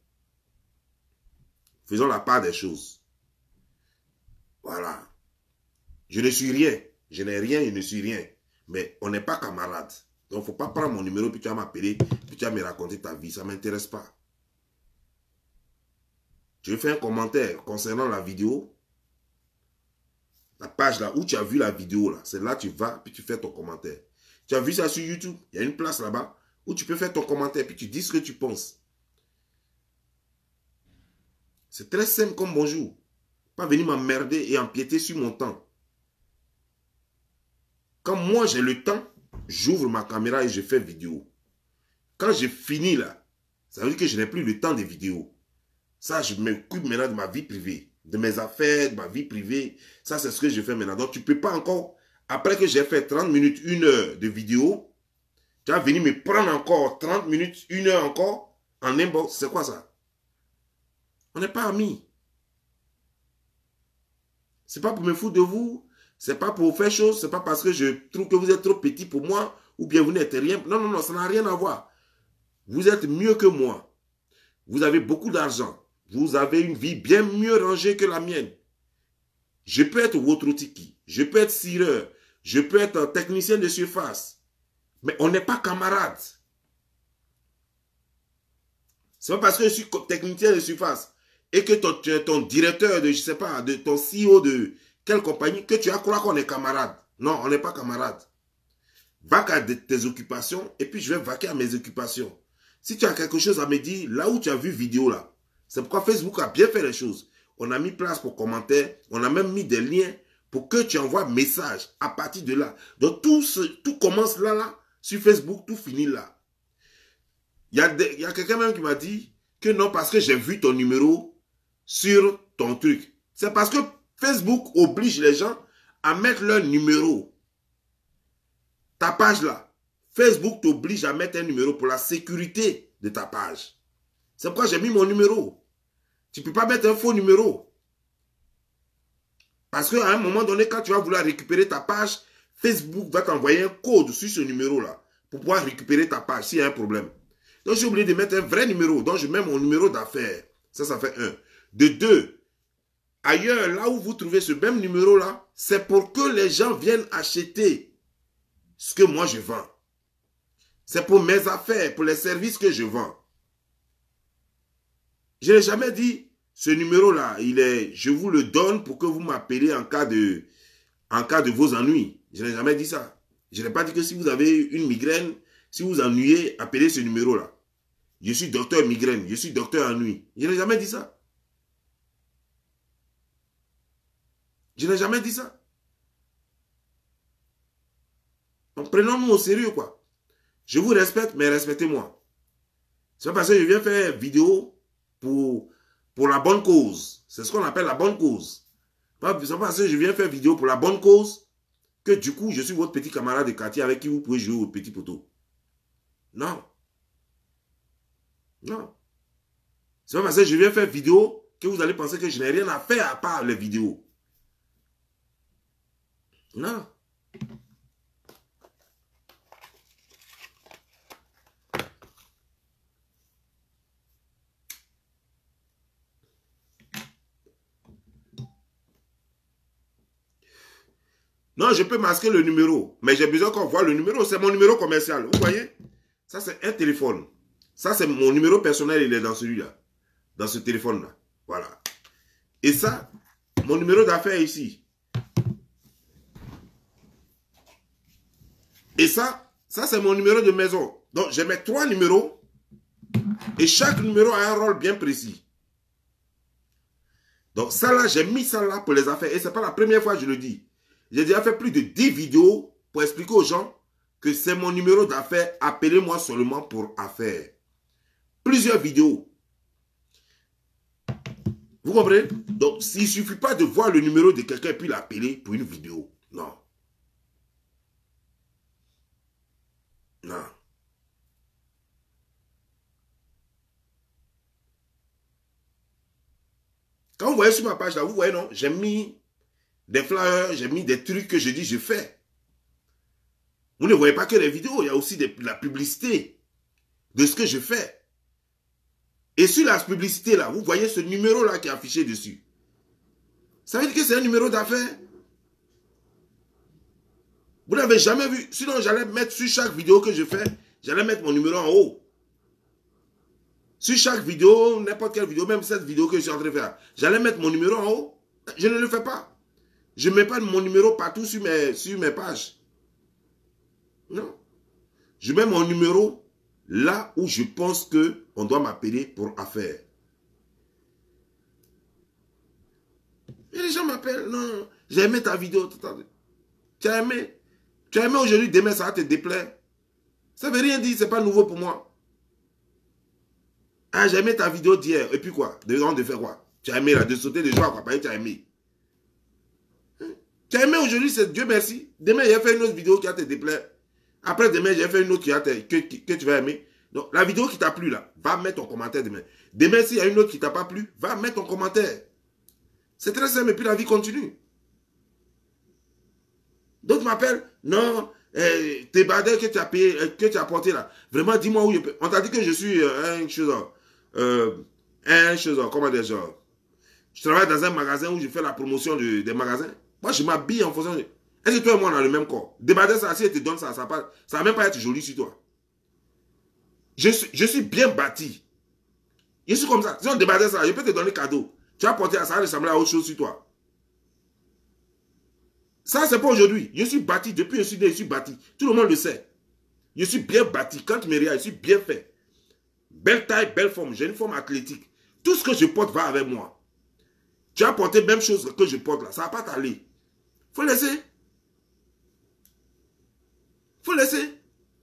Faisons la part des choses. Voilà. Je ne suis rien. Je n'ai rien, je ne suis rien. Mais on n'est pas camarades. Donc, il ne faut pas prendre mon numéro, puis tu vas m'appeler, puis tu vas me raconter ta vie. Ça ne m'intéresse pas. Je fais un commentaire concernant la vidéo. La page là où tu as vu la vidéo, là, c'est là que tu vas, puis tu fais ton commentaire. Tu as vu ça sur YouTube, il y a une place là-bas où tu peux faire ton commentaire, puis tu dis ce que tu penses. C'est très simple comme bonjour. Pas venir m'emmerder et empiéter sur mon temps. Quand moi j'ai le temps, j'ouvre ma caméra et je fais vidéo. Quand j'ai fini là, ça veut dire que je n'ai plus le temps des vidéos. Ça, je m'occupe maintenant de ma vie privée, de mes affaires, de ma vie privée. Ça, c'est ce que je fais maintenant. Donc, tu ne peux pas encore, après que j'ai fait 30 minutes, 1 heure de vidéo, tu vas venir me prendre encore 30 minutes, 1 heure encore en inbox. C'est quoi ça? On n'est pas amis. C'est pas pour me foutre de vous. C'est pas pour faire chose. C'est pas parce que je trouve que vous êtes trop petit pour moi ou bien vous n'êtes rien. Non, non, non, ça n'a rien à voir. Vous êtes mieux que moi. Vous avez beaucoup d'argent. Vous avez une vie bien mieux rangée que la mienne. Je peux être wotrotiki. Je peux être cireur. Je peux être un technicien de surface. Mais on n'est pas camarades. C'est pas parce que je suis technicien de surface et que ton directeur de, je sais pas, de ton CEO de quelle compagnie, que tu vas croire qu'on est camarades. Non, on n'est pas camarades. Vaque à tes occupations et puis je vais vaquer à mes occupations. Si tu as quelque chose à me dire, là où tu as vu vidéo là, c'est pourquoi Facebook a bien fait les choses. On a mis place pour commentaires, on a même mis des liens pour que tu envoies message à partir de là. Donc tout commence là, sur Facebook, tout finit là. Il y a quelqu'un même qui m'a dit que non, parce que j'ai vu ton numéro sur ton truc. C'est parce que Facebook oblige les gens à mettre leur numéro. Ta page là, Facebook t'oblige à mettre un numéro pour la sécurité de ta page. C'est pourquoi j'ai mis mon numéro. Tu ne peux pas mettre un faux numéro. Parce qu'à un moment donné, quand tu vas vouloir récupérer ta page, Facebook va t'envoyer un code sur ce numéro-là pour pouvoir récupérer ta page s'il y a un problème. Donc, j'ai oublié de mettre un vrai numéro. Donc, je mets mon numéro d'affaires. Ça fait 1. De 2, ailleurs, là où vous trouvez ce même numéro-là, c'est pour que les gens viennent acheter ce que moi je vends. C'est pour mes affaires, pour les services que je vends. Je n'ai jamais dit, ce numéro-là, je vous le donne pour que vous m'appeliez en cas de vos ennuis. Je n'ai jamais dit ça. Je n'ai pas dit que si vous avez une migraine, si vous ennuyez, appelez ce numéro-là. Je suis docteur migraine, je suis docteur ennui. Je n'ai jamais dit ça. Je n'ai jamais dit ça. Donc prenons-nous au sérieux, quoi. Je vous respecte, mais respectez-moi. C'est pas parce que je viens faire vidéo pour la bonne cause. C'est ce qu'on appelle la bonne cause. C'est pas parce que je viens faire vidéo pour la bonne cause que du coup, je suis votre petit camarade de quartier avec qui vous pouvez jouer au petit poteau. Non. Non. C'est pas parce que je viens faire vidéo que vous allez penser que je n'ai rien à faire à part les vidéos. Non. Non, je peux masquer le numéro, mais j'ai besoin qu'on voit le numéro. C'est mon numéro commercial. Vous voyez? Ça, c'est un téléphone. Ça, c'est mon numéro personnel, il est dans celui-là. dans ce téléphone-là. Voilà. Et ça, mon numéro d'affaires est ici. Et ça c'est mon numéro de maison. Donc, je mets 3 numéros. Et chaque numéro a un rôle bien précis. Donc, ça là, j'ai mis ça là pour les affaires. Et ce n'est pas la première fois que je le dis. J'ai déjà fait plus de 10 vidéos pour expliquer aux gens que c'est mon numéro d'affaires. Appelez-moi seulement pour affaires. Plusieurs vidéos. Vous comprenez? Donc, il ne suffit pas de voir le numéro de quelqu'un et puis l'appeler pour une vidéo. Non. Non. Quand vous voyez sur ma page là, vous voyez non, j'ai mis des flyers, j'ai mis des trucs que je dis je fais. Vous ne voyez pas que les vidéos, il y a aussi de la publicité de ce que je fais. Et sur la publicité là, vous voyez ce numéro là qui est affiché dessus. Ça veut dire que c'est un numéro d'affaires. Vous n'avez jamais vu. Sinon, j'allais mettre sur chaque vidéo que je fais, j'allais mettre mon numéro en haut. Sur chaque vidéo, n'importe quelle vidéo, même cette vidéo que je suis en train de faire, j'allais mettre mon numéro en haut. Je ne le fais pas. Je ne mets pas mon numéro partout sur mes pages. Non. Je mets mon numéro là où je pense qu'on doit m'appeler pour affaires. Et les gens m'appellent, non, j'ai aimé ta vidéo. Tu as aimé. Tu as aimé aujourd'hui, demain ça va te déplaire. Ça ne veut rien dire, ce n'est pas nouveau pour moi. Ah, j'ai aimé ta vidéo d'hier. Et puis quoi? De faire quoi? Tu as aimé là, de sauter de joie, quoi. Tu as aimé. Tu as aimé aujourd'hui, c'est Dieu merci. Demain, j'ai fait une autre vidéo qui va te déplaire. Après demain, j'ai fait une autre que tu vas aimer. Donc, la vidéo qui t'a plu là, va mettre ton commentaire demain. Demain, s'il y a une autre qui t'a pas plu, va mettre ton commentaire. C'est très simple et puis la vie continue. D'autres m'appellent, non, tes badins que tu as payé, que tu as porté là. Vraiment, dis-moi où je peux. On t'a dit que je suis comment dire, genre. Je travaille dans un magasin où je fais la promotion des magasins. Moi, je m'habille en fonction de. Est-ce que toi et moi, on a le même corps? Des badins, ça, si elle te donne ça, ça va même pas être joli sur toi. Je suis bien bâti. Je suis comme ça. Si on te badin ça, je peux te donner cadeau. Tu vas porter ça, ça va ressembler à autre chose sur toi. Ça, c'est pas aujourd'hui. Je suis bâti. Depuis que je suis né, je suis bâti. Tout le monde le sait. Je suis bien bâti. Quand tu me regardes, je suis bien fait. Belle taille, belle forme. J'ai une forme athlétique. Tout ce que je porte va avec moi. Tu as porté même chose que je porte là. Ça ne va pas t'aller. Faut laisser. Faut laisser.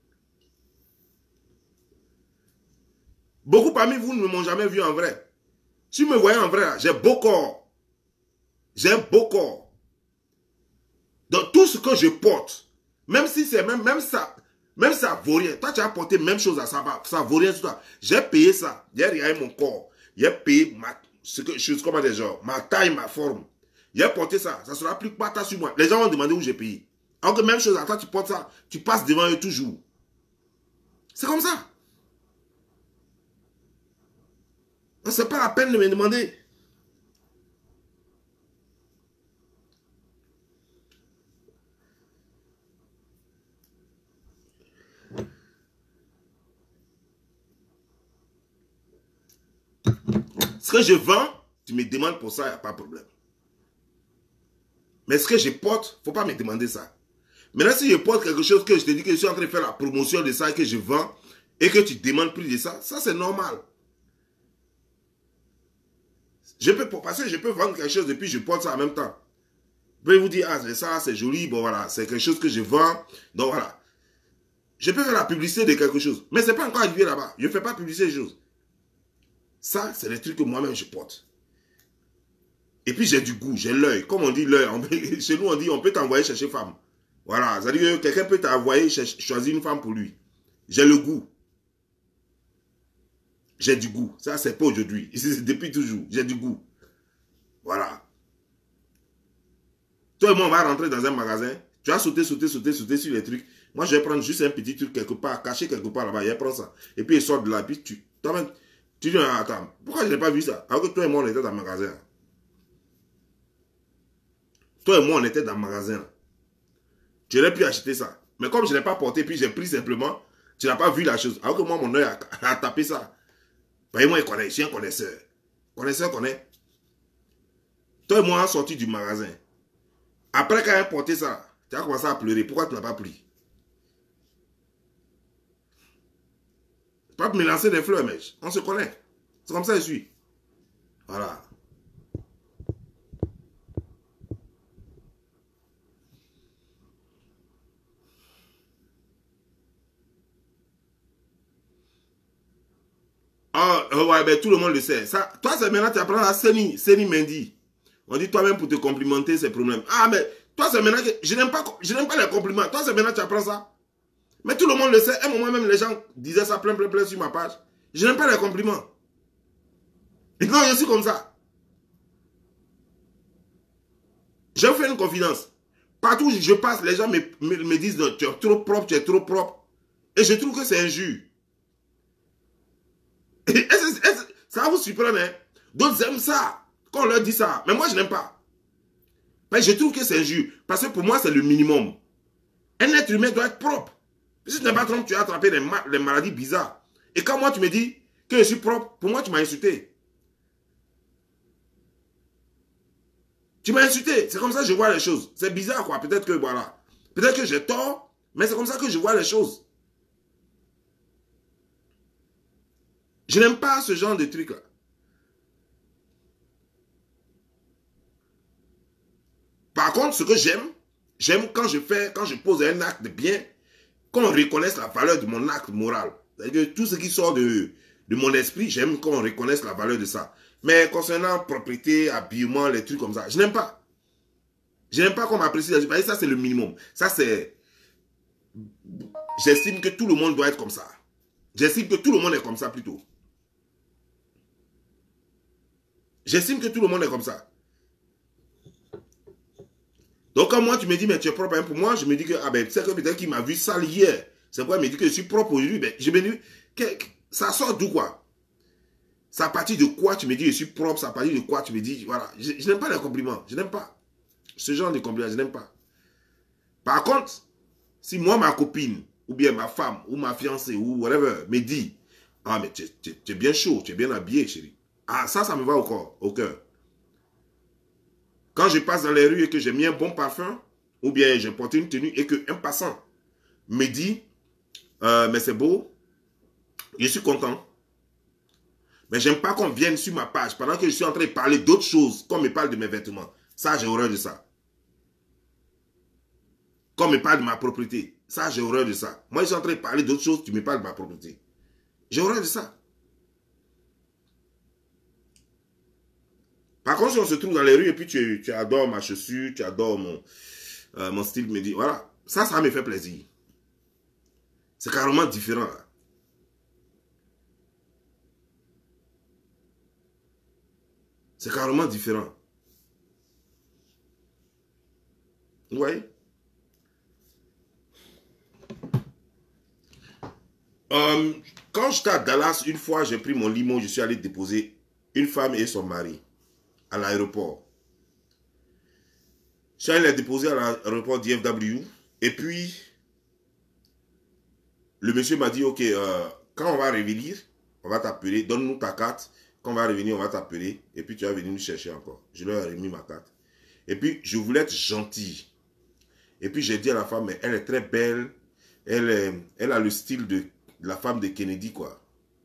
Beaucoup parmi vous ne m'ont jamais vu en vrai. Si vous me voyez en vrai, j'ai beau corps. J'ai un beau corps. Donc tout ce que je porte, même si c'est même ça vaut rien. Toi, tu as porté même chose à ça vaut rien sur toi. J'ai payé ça. J'ai regardé mon corps. J'ai payé ma taille, ma forme. J'ai porté ça. Ça sera plus pas sur moi. Les gens vont demander où j'ai payé. Alors que même chose à toi, tu portes ça. Tu passes devant eux toujours. C'est comme ça. C'est pas la peine de me demander. Ce que je vends, tu me demandes pour ça, il n'y a pas de problème. Mais ce que je porte, il ne faut pas me demander ça. Maintenant, si je porte quelque chose que je te dis que je suis en train de faire la promotion de ça et que je vends et que tu demandes plus de ça, ça c'est normal. Parce que je peux vendre quelque chose et puis je porte ça en même temps. Je peux vous dire, ah, ça, c'est joli, bon voilà, c'est quelque chose que je vends, donc voilà. Je peux faire la publicité de quelque chose, mais ce n'est pas encore arrivé là-bas. Je ne fais pas publicité des choses. Ça, c'est les trucs que moi-même je porte. Et puis j'ai du goût, j'ai l'œil. Comme on dit l'œil, chez nous on dit on peut t'envoyer chercher femme. Voilà, c'est-à-dire que quelqu'un peut t'envoyer choisir une femme pour lui. J'ai le goût. J'ai du goût. Ça, c'est pas aujourd'hui. C'est depuis toujours. J'ai du goût. Voilà. Toi et moi, on va rentrer dans un magasin. Tu vas sauter sur les trucs. Moi, je vais prendre juste un petit truc quelque part, caché quelque part là-bas. Je vais prendre ça. Et puis, il sort de là. Puis, tu dis, attends, pourquoi je n'ai pas vu ça? Alors que toi et moi, on était dans le magasin. Toi et moi, on était dans le magasin. Tu aurais pu acheter ça. Mais comme je ne l'ai pas porté, puis j'ai pris simplement, tu n'as pas vu la chose. Alors que moi, mon œil a tapé ça. Voyez-moi, je suis un connaisseur. Connaisseur connaît. Toi et moi, on est sortis du magasin. Après quand il a porté ça, tu as commencé à pleurer. Pourquoi tu n'as pas pris? Pas me lancer des fleurs, mec. On se connaît. C'est comme ça que je suis. Voilà. Ouais, ben, tout le monde le sait. Ça, toi, c'est maintenant tu apprends à Seni Mendy. On dit toi-même pour te complimenter ces problèmes. Ah, mais toi, c'est maintenant que je n'aime pas les compliments. Toi, c'est maintenant tu apprends ça. Mais tout le monde le sait. À un moment même, les gens disaient ça plein sur ma page. Je n'aime pas les compliments. Et non, je suis comme ça. Je vous fais une confidence. Partout où je passe, les gens me disent non, tu es trop propre, tu es trop propre. Et je trouve que c'est injure. Ça va vous surprendre, hein? D'autres aiment ça, quand on leur dit ça. Mais moi, je n'aime pas. Mais je trouve que c'est injure. Parce que pour moi, c'est le minimum. Un être humain doit être propre. Si tu n'es pas propre, tu as attrapé les maladies bizarres. Et quand moi, tu me dis que je suis propre, pour moi, tu m'as insulté. Tu m'as insulté. C'est comme ça que je vois les choses. C'est bizarre, quoi. Peut-être que, voilà. Peut-être que j'ai tort, mais c'est comme ça que je vois les choses. Je n'aime pas ce genre de truc-là. Par contre, ce que j'aime quand je pose un acte de bien, qu'on reconnaisse la valeur de mon acte moral. C'est-à-dire que tout ce qui sort de mon esprit, j'aime qu'on reconnaisse la valeur de ça. Mais concernant propriété, habillement, les trucs comme ça, je n'aime pas. Je n'aime pas qu'on m'apprécie. Ça, c'est le minimum. Ça, c'est... J'estime que tout le monde doit être comme ça. J'estime que tout le monde est comme ça, plutôt. J'estime que tout le monde est comme ça. Donc, quand moi, tu me dis, mais tu es propre, hein, pour moi, je me dis que, ah ben, c'est que peut-être qu'il m'a vu sale hier. C'est pourquoi il me dit que je suis propre aujourd'hui. Ben, je me dis, ça sort d'où, quoi? C'est à partir de quoi tu me dis, je suis propre? C'est à partir de quoi tu me dis, voilà. Je n'aime pas les compliments. Je n'aime pas. Ce genre de compliments, je n'aime pas. Par contre, si moi, ma copine, ou bien ma femme, ou ma fiancée, ou whatever, me dit, ah, mais tu es bien chaud, tu es bien habillé, chérie. Ah, ça me va au cœur. Quand je passe dans les rues et que j'ai mis un bon parfum, ou bien j'ai porté une tenue et qu'un passant me dit, mais c'est beau, je suis content. Mais j'aime pas qu'on vienne sur ma page pendant que je suis en train de parler d'autres choses, qu'on me parle de mes vêtements. Ça, j'ai horreur de ça. Qu'on me parle de ma propriété. Ça, j'ai horreur de ça. Moi, je suis en train de parler d'autres choses, tu me parles de ma propriété. J'ai horreur de ça. Par contre, si on se trouve dans les rues et puis tu adores ma chaussure, tu adores mon style, me dit, voilà, ça me fait plaisir. C'est carrément différent, là. C'est carrément différent. Vous voyez? Quand j'étais à Dallas, une fois, j'ai pris mon limo, je suis allé déposer une femme et son mari à l'aéroport. Je suis allé les déposer à l'aéroport d'IFW. Et puis, le monsieur m'a dit, ok, quand on va revenir, on va t'appeler, donne-nous ta carte. Quand on va revenir, on va t'appeler. Et puis, tu vas venir nous chercher encore. Je leur ai remis ma carte. Et puis, je voulais être gentil. Et puis, j'ai dit à la femme, mais elle est très belle. Elle a le style de la femme de Kennedy, quoi.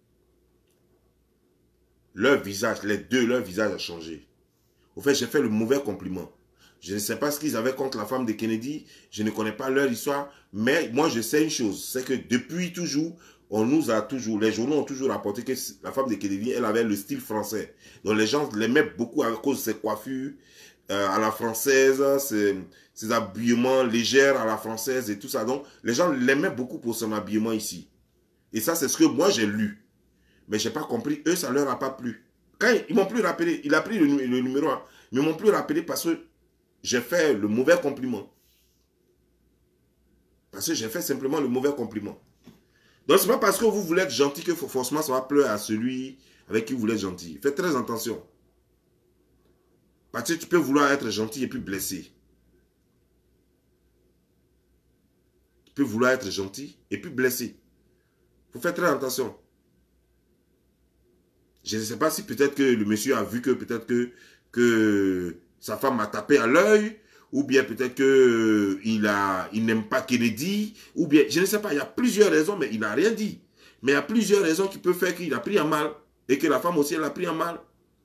Leur visage, les deux, leur visage a changé. Au fait, j'ai fait le mauvais compliment. Je ne sais pas ce qu'ils avaient contre la femme de Kennedy. Je ne connais pas leur histoire. Mais moi, je sais une chose. C'est que depuis toujours, les journaux ont toujours rapporté que la femme de Kennedy, elle avait le style français. Donc les gens l'aimaient beaucoup à cause de ses coiffures à la française, ses habillements légers à la française et tout ça. Donc les gens l'aimaient beaucoup pour son habillement ici. Et ça, c'est ce que moi, j'ai lu. Mais je n'ai pas compris. Eux, ça ne leur a pas plu. Quand ils m'ont plus rappelé, il a pris le numéro 1. Mais ils m'ont plus rappelé parce que j'ai fait le mauvais compliment. Parce que j'ai fait simplement le mauvais compliment. Donc, ce n'est pas parce que vous voulez être gentil que forcément ça va pleurer à celui avec qui vous voulez être gentil. Faites très attention. Parce que tu peux vouloir être gentil et puis blesser. Tu peux vouloir être gentil et puis blesser. Il faut faire très attention. Je ne sais pas si peut-être que le monsieur a vu que peut-être que sa femme m'a tapé à l'œil, ou bien peut-être que il n'aime pas Kennedy, ou bien, je ne sais pas, il y a plusieurs raisons, mais il n'a rien dit. Mais il y a plusieurs raisons qui peuvent faire qu'il a pris en mal, et que la femme aussi, elle a pris en mal.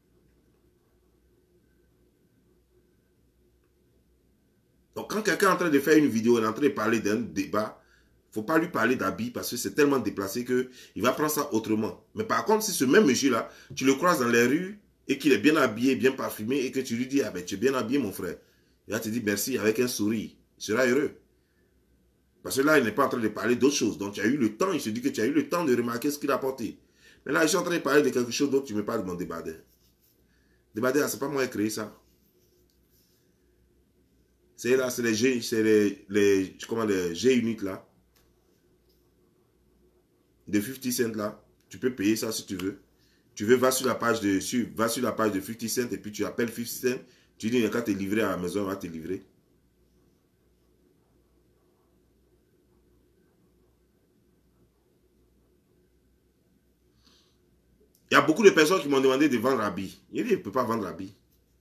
Donc, quand quelqu'un est en train de faire une vidéo, il est en train de parler d'un débat, il ne faut pas lui parler d'habits parce que c'est tellement déplacé qu'il va prendre ça autrement. Mais par contre, si ce même monsieur-là, tu le croises dans les rues et qu'il est bien habillé, bien parfumé et que tu lui dis, ah ben tu es bien habillé mon frère, il va te dire merci avec un sourire. Il sera heureux. Parce que là, il n'est pas en train de parler d'autre chose. Donc, tu as eu le temps, il se dit que tu as eu le temps de remarquer ce qu'il a apporté. Mais là, je suis en train de parler de quelque chose d'autre, tu me parles de mon débardeur. Débardeur, c'est pas moi qui ai créé ça. C'est là, c'est les G, c'est les G uniques là. De 50 Cent là. Tu peux payer ça si tu veux. Tu veux, va sur la page de 50 Cent et puis tu appelles 50 Cent. Tu dis, quand tu es livré à la maison, on va te livrer. Il y a beaucoup de personnes qui m'ont demandé de vendre habits. Il dit, je ne peux pas vendre habits.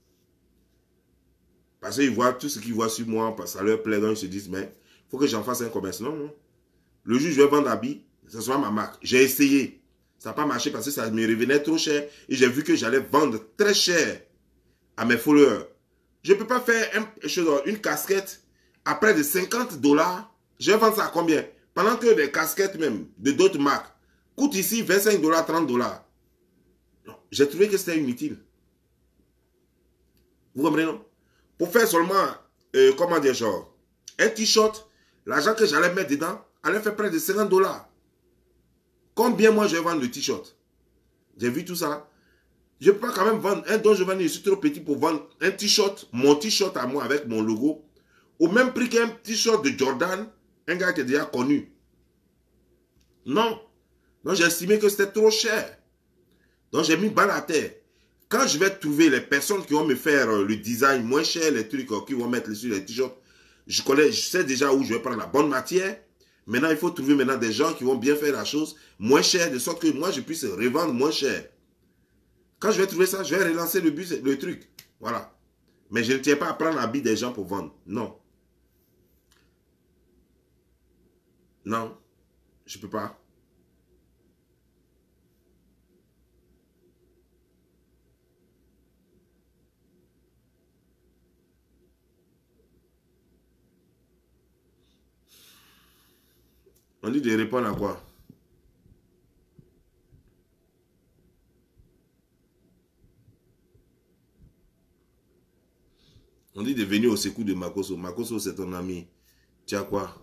Parce qu'ils voient tout ce qu'ils voient sur moi, parce que ça leur plaît, donc ils se disent, mais il faut que j'en fasse un commerce. Non, non. Le jour où je vais vendre habits, ce sera ma marque. J'ai essayé. Ça n'a pas marché parce que ça me revenait trop cher. Et j'ai vu que j'allais vendre très cher à mes followers. Je ne peux pas faire une casquette à près de 50 $. Je vais vendre ça à combien? Pendant que les casquettes même de d'autres marques coûtent ici 25 $, 30 $. J'ai trouvé que c'était inutile. Vous comprenez, non? Pour faire seulement, comment dire, genre, un t-shirt, l'argent que j'allais mettre dedans allait faire près de 50 $. Combien moi je vais vendre le t-shirt? J'ai vu tout ça. Je ne peux pas quand même vendre un dont je vends, je suis trop petit pour vendre un t-shirt, mon t-shirt à moi avec mon logo, au même prix qu'un t-shirt de Jordan, un gars qui est déjà connu. Non. Donc j'ai estimé que c'était trop cher. Donc j'ai mis balle à terre. Quand je vais trouver les personnes qui vont me faire le design moins cher, les trucs qui vont mettre sur les t-shirts, je sais déjà où je vais prendre la bonne matière. Maintenant, il faut trouver maintenant des gens qui vont bien faire la chose moins cher, de sorte que moi, je puisse revendre moins cher. Quand je vais trouver ça, je vais relancer le truc. Voilà. Mais je ne tiens pas à prendre l'habit des gens pour vendre. Non. Non. Je ne peux pas. On dit de répondre à quoi? On dit de venir au secours de Makoso. Makoso, c'est ton ami. Tu as quoi?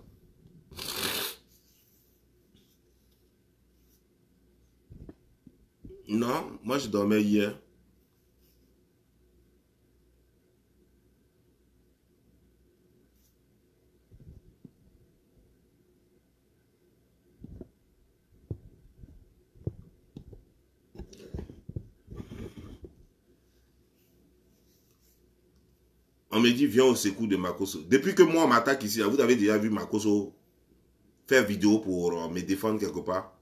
Non, moi je dormais hier. On me dit, viens au secours de Makoso. Depuis que moi, on m'attaque ici, vous avez déjà vu Makoso faire vidéo pour me défendre quelque part.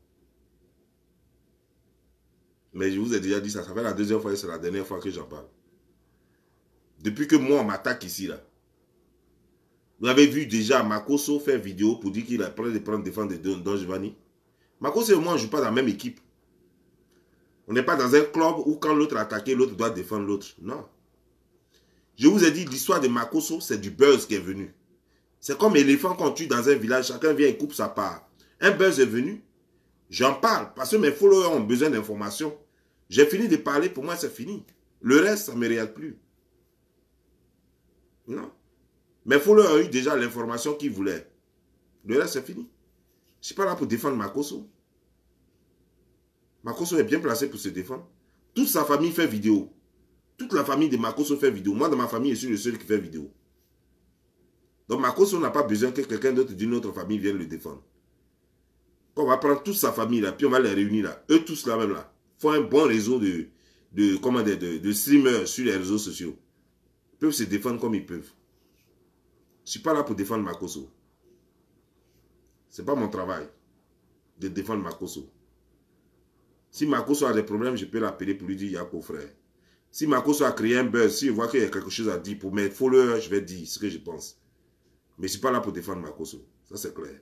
Mais je vous ai déjà dit ça, ça fait la deuxième fois et c'est la dernière fois que j'en parle. Depuis que moi, on m'attaque ici, là. Vous avez vu déjà Makoso faire vidéo pour dire qu'il est prêt de prendre défendre Don Giovanni. Makoso et moi, on ne joue pas dans la même équipe. On n'est pas dans un club où quand l'autre a attaqué, l'autre doit défendre l'autre. Non. Je vous ai dit, l'histoire de Makoso, c'est du buzz qui est venu. C'est comme l'éléphant qu'on tue dans un village, chacun vient et coupe sa part. Un buzz est venu, j'en parle parce que mes followers ont besoin d'informations. J'ai fini de parler, pour moi c'est fini. Le reste, ça ne me regarde plus. Non. Mes followers ont eu déjà l'information qu'ils voulaient. Le reste, c'est fini. Je ne suis pas là pour défendre Makoso. Makoso est bien placé pour se défendre. Toute sa famille fait vidéo. Toute la famille de Makoso fait vidéo. Moi, dans ma famille, je suis le seul qui fait vidéo. Donc, Makoso n'a pas besoin que quelqu'un d'autre d'une autre famille vienne le défendre. On va prendre toute sa famille là, puis on va les réunir là. Eux tous là même là. Font un bon réseau de streamers sur les réseaux sociaux. Ils peuvent se défendre comme ils peuvent. Je ne suis pas là pour défendre Makoso. Ce n'est pas mon travail de défendre Makoso. Si Makosso a des problèmes, je peux l'appeler pour lui dire Yako, frère. Si Makosso a créé un buzz, si je vois qu'il y a quelque chose à dire pour mes followers, je vais dire ce que je pense. Mais je ne suis pas là pour défendre Makosso. Ça, c'est clair.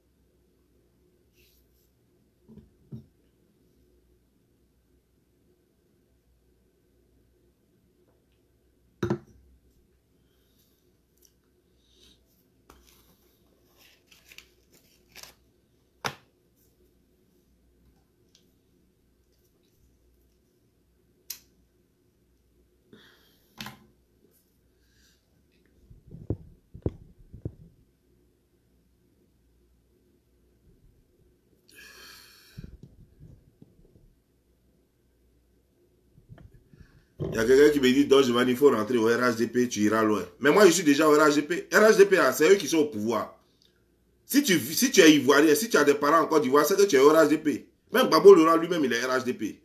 Il y a quelqu'un qui me dit, donc il faut rentrer au RHDP, tu iras loin. Mais moi, je suis déjà au RHDP. RHDP, c'est eux qui sont au pouvoir. Si tu es ivoirien, si tu as des parents en Côte d'Ivoire, c'est que tu es au RHDP. Même Babo Laurent lui-même, il est RHDP.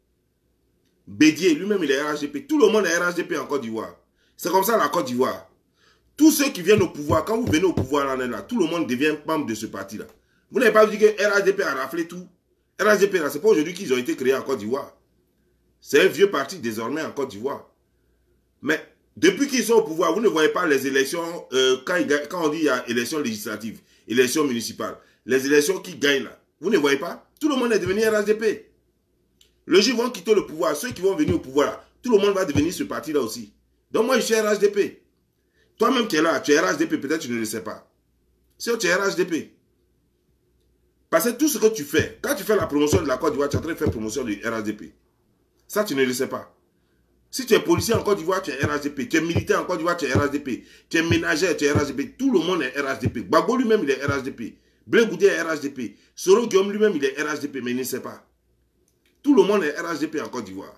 Bédier, lui-même, il est RHDP. Tout le monde est RHDP en Côte d'Ivoire. C'est comme ça la Côte d'Ivoire. Tous ceux qui viennent au pouvoir, quand vous venez au pouvoir, là, tout le monde devient membre de ce parti-là. Vous n'avez pas dit que RHDP a raflé tout. RHDP, là, c'est pas aujourd'hui qu'ils ont été créés en Côte d'Ivoire. C'est un vieux parti désormais en Côte d'Ivoire. Mais depuis qu'ils sont au pouvoir, vous ne voyez pas les élections, quand on dit il y a élections législatives, élections municipales, les élections qui gagnent là, vous ne voyez pas? Tout le monde est devenu RHDP. Le jour où ils vont quitter le pouvoir, ceux qui vont venir au pouvoir là, tout le monde va devenir ce parti-là aussi. Donc moi je suis RHDP. Toi-même qui es là, tu es RHDP, peut-être tu ne le sais pas. Si tu es RHDP. Parce que tout ce que tu fais, quand tu fais la promotion de la Côte d'Ivoire, tu es en train de faire promotion du RHDP. Ça, tu ne le sais pas. Si tu es policier en Côte d'Ivoire, tu es RHDP. Tu es militaire en Côte d'Ivoire, tu es RHDP. Tu es ménagère, tu es RHDP. Tout le monde est RHDP. Gbagbo lui-même, il est RHDP. Blé Goudé est RHDP. Soro Guillaume lui-même, il est RHDP, mais il ne sait pas. Tout le monde est RHDP en Côte d'Ivoire.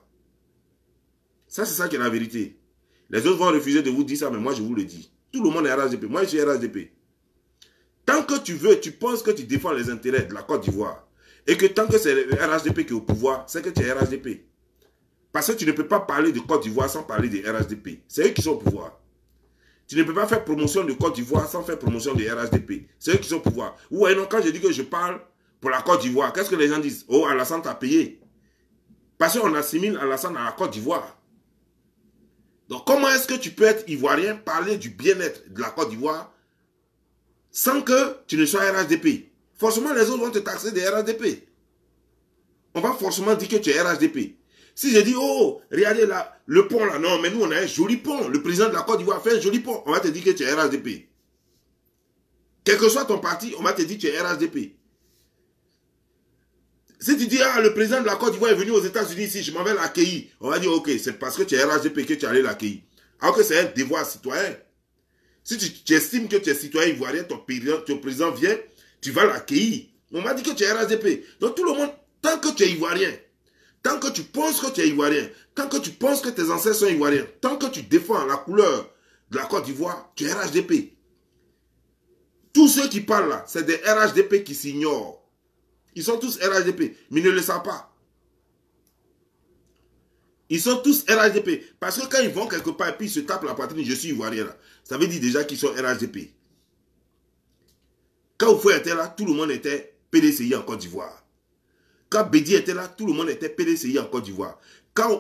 Ça, c'est ça qui est la vérité. Les autres vont refuser de vous dire ça, mais moi, je vous le dis. Tout le monde est RHDP. Moi, je suis RHDP. Tant que tu veux, tu penses que tu défends les intérêts de la Côte d'Ivoire, et que tant que c'est le RHDP qui est au pouvoir, c'est que tu es RHDP. Parce que tu ne peux pas parler de Côte d'Ivoire sans parler des RHDP. C'est eux qui sont au pouvoir. Tu ne peux pas faire promotion de Côte d'Ivoire sans faire promotion de RHDP. C'est eux qui sont au pouvoir. Ouais, non, quand je dis que je parle pour la Côte d'Ivoire, qu'est-ce que les gens disent? Oh, Alassane t'a payé. Parce qu'on assimile Alassane à la Côte d'Ivoire. Donc, comment est-ce que tu peux être ivoirien, parler du bien-être de la Côte d'Ivoire sans que tu ne sois RHDP? Forcément, les autres vont te taxer des RHDP. On va forcément dire que tu es RHDP. Si je dis, oh, regardez là, le pont là, non, mais nous on a un joli pont. Le président de la Côte d'Ivoire fait un joli pont. On va te dire que tu es RHDP. Quel que soit ton parti, on va te dire que tu es RHDP. Si tu dis, ah, le président de la Côte d'Ivoire est venu aux États-Unis ici, je m'en vais l'accueillir. On va dire, ok, c'est parce que tu es RHDP que tu es allé l'accueillir. Alors que c'est un devoir citoyen. Si tu estimes que tu es citoyen ivoirien, ton président vient, tu vas l'accueillir. On m'a dit que tu es RHDP. Donc tout le monde, tant que tu es ivoirien, tant que tu penses que tu es ivoirien, tant que tu penses que tes ancêtres sont ivoiriens, tant que tu défends la couleur de la Côte d'Ivoire, tu es RHDP. Tous ceux qui parlent là, c'est des RHDP qui s'ignorent. Ils sont tous RHDP, mais ils ne le savent pas. Ils sont tous RHDP. Parce que quand ils vont quelque part et puis ils se tapent la poitrine, je suis ivoirien là, ça veut dire déjà qu'ils sont RHDP. Quand Oufoué était là, tout le monde était PDCI en Côte d'Ivoire. Quand Bédi était là, tout le monde était PDCI en Côte d'Ivoire. Quand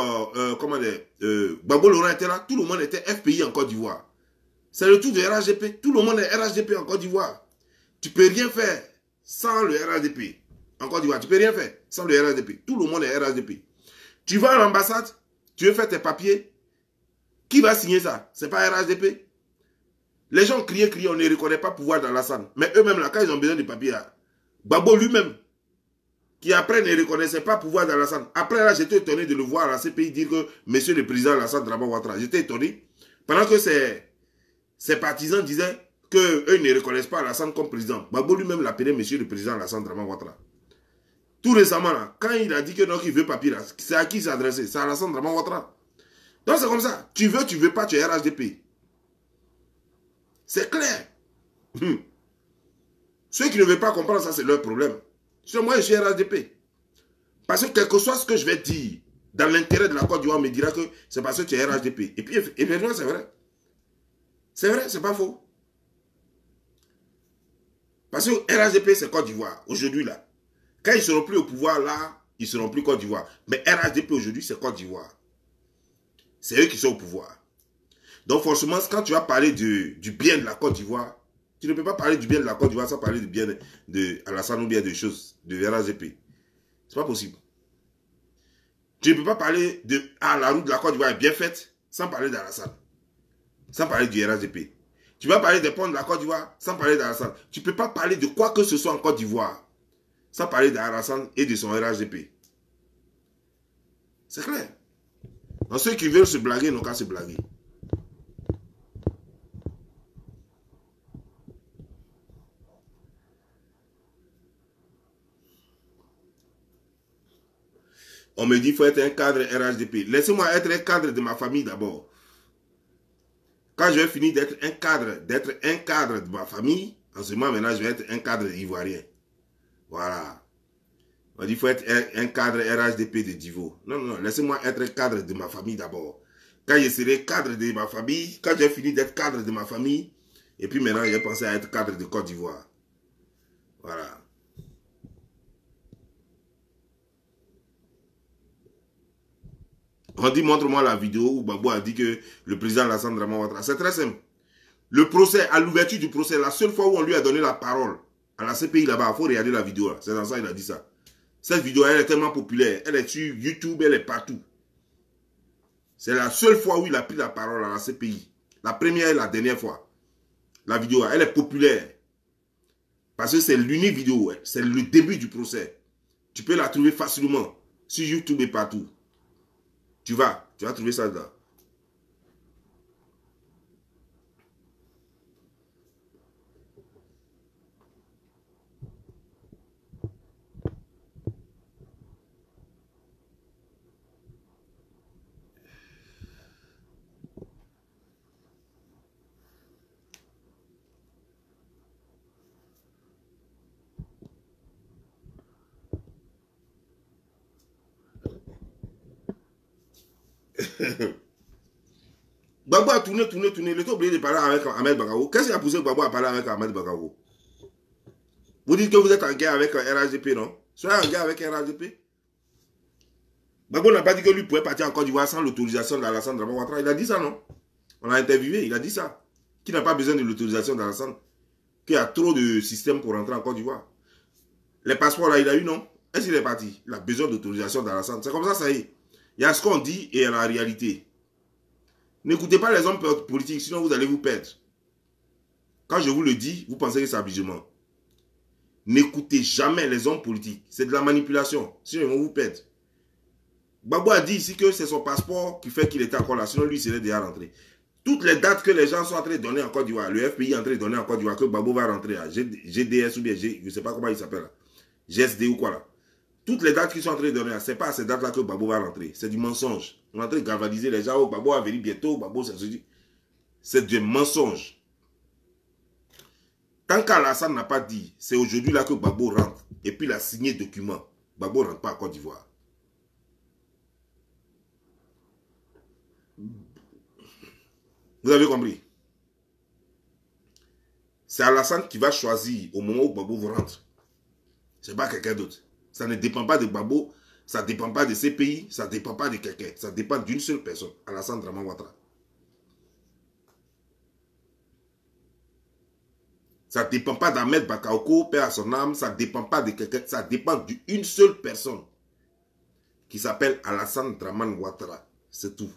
Gbagbo Laurent était là, tout le monde était FPI en Côte d'Ivoire. C'est le tout de RHDP. Tout le monde est RHDP en Côte d'Ivoire. Tu ne peux rien faire sans le RHDP. En Côte d'Ivoire, tu ne peux rien faire sans le RHDP. Tout le monde est RHDP. Tu vas à l'ambassade, tu veux faire tes papiers. Qui va signer ça? Ce n'est pas RHDP. Les gens crient, on ne reconnaît pas pouvoir dans la salle. Mais eux-mêmes, là, quand ils ont besoin de papiers, Gbagbo lui-même, qui après ne reconnaissait pas pouvoir dans la salle. Après, là, j'étais étonné de le voir à la CPI dire que monsieur le président de la salle Dramane Ouattara. J'étais étonné. Pendant que ses partisans disaient qu'eux ne reconnaissent pas Alassane comme président. Gbagbo lui-même l'appelait monsieur le président de la salle Dramane Ouattara. Tout récemment, là, quand il a dit que non, qu'il veut papier, c'est à qui il s'est adressé? C'est à Alassane Dramane Ouattara. Donc c'est comme ça. Tu veux pas, tu es RHDP. C'est clair. Ceux qui ne veulent pas comprendre ça, c'est leur problème. Moi, je suis RHDP. Parce que quel que soit ce que je vais dire, dans l'intérêt de la Côte d'Ivoire, on me dira que c'est parce que tu es RHDP. Et puis, évidemment, c'est vrai. C'est vrai, c'est pas faux. Parce que RHDP, c'est Côte d'Ivoire, aujourd'hui, là. Quand ils ne seront plus au pouvoir, là, ils ne seront plus Côte d'Ivoire. Mais RHDP aujourd'hui, c'est Côte d'Ivoire. C'est eux qui sont au pouvoir. Donc forcément, quand tu vas parler du bien de la Côte d'Ivoire, tu ne peux pas parler du bien de la Côte d'Ivoire sans parler du bien de Alassane ou bien de choses, de RHDP. C'est pas possible. Tu ne peux pas parler de la route de la Côte d'Ivoire est bien faite sans parler d'Alassane. Sans parler du RHDP. Tu vas parler des ponts de la Côte d'Ivoire sans parler d'Alassane. Tu ne peux pas parler de quoi que ce soit en Côte d'Ivoire sans parler d'Alassane et de son RHDP. C'est clair. Donc ceux qui veulent se blaguer n'ont qu'à se blaguer. On me dit qu'il faut être un cadre RHDP. Laissez-moi être un cadre de ma famille d'abord. Quand je vais finir d'être un cadre de ma famille, en ce moment maintenant je vais être un cadre ivoirien. Voilà. On dit qu'il faut être un cadre RHDP de Divo. Non, non, non. Laissez-moi être un cadre de ma famille d'abord. Quand je serai cadre de ma famille, quand j'ai fini d'être cadre de ma famille, et puis maintenant j'ai pensé à être cadre de Côte d'Ivoire. Voilà. On dit, montre-moi la vidéo où Gbagbo a dit que le président Alassane Draman Ouattara. C'est très simple. Le procès, à l'ouverture du procès, la seule fois où on lui a donné la parole à la CPI là-bas, il faut regarder la vidéo. C'est dans ça qu'il a dit ça. Cette vidéo, elle est tellement populaire. Elle est sur YouTube, elle est partout. C'est la seule fois où il a pris la parole à la CPI. La première et la dernière fois. La vidéo, elle est populaire. Parce que c'est l'unique vidéo. C'est le début du procès. Tu peux la trouver facilement sur YouTube et partout. Tu vas trouver ça là. Gbagbo a tourné. Il était obligé de parler avec Ahmed Bakago. Qu'est-ce qui a poussé Gbagbo à parler avec Ahmed Bakago? Vous dites que vous êtes en guerre avec RHDP, non? Soyez en guerre avec RHDP. Gbagbo n'a pas dit que lui pouvait partir en Côte d'Ivoire sans l'autorisation d'Alassane Draman Ouattara. Il a dit ça, non? On l'a interviewé, il a dit ça. Qu'il n'a pas besoin de l'autorisation d'Alassane. Qu'il y a trop de systèmes pour rentrer en Côte d'Ivoire. Les passeports là, il a eu, non? Est-ce qu'il est parti? Il a besoin d'autorisation d'Alassane. C'est comme ça, ça y est. Il y a ce qu'on dit et il y a la réalité. N'écoutez pas les hommes politiques, sinon vous allez vous perdre. Quand je vous le dis, vous pensez que c'est abusement. N'écoutez jamais les hommes politiques. C'est de la manipulation. Sinon, ils vont vous perdre. Gbagbo a dit ici que c'est son passeport qui fait qu'il était encore là. Sinon, lui, il serait déjà rentré. Toutes les dates que les gens sont en train de donner en Côte d'Ivoire, le FPI est en train de donner en Côte d'Ivoire, que Gbagbo va rentrer à GDS ou bien je ne sais pas comment il s'appelle là. GSD ou quoi là. Toutes les dates qu'ils sont en train de donner, ce n'est pas à ces dates-là que Gbagbo va rentrer. C'est du mensonge. On est en train de galvaniser les gens. Oh, Gbagbo va venir bientôt. Gbagbo, c'est du mensonge. Tant qu'Alassane n'a pas dit, c'est aujourd'hui là que Gbagbo rentre. Et puis il a signé document. Gbagbo ne rentre pas en Côte d'Ivoire. Vous avez compris? C'est Alassane qui va choisir au moment où Gbagbo rentre. Ce n'est pas quelqu'un d'autre. Ça ne dépend pas de Gbagbo, ça ne dépend pas de ces pays, ça ne dépend pas de quelqu'un. Ça dépend d'une seule personne, Alassane Draman Ouattara. Ça ne dépend pas d'Ahmed Bakayoko, paix à son âme, ça ne dépend pas de quelqu'un, ça dépend d'une seule personne qui s'appelle Alassane Draman Ouattara. C'est tout.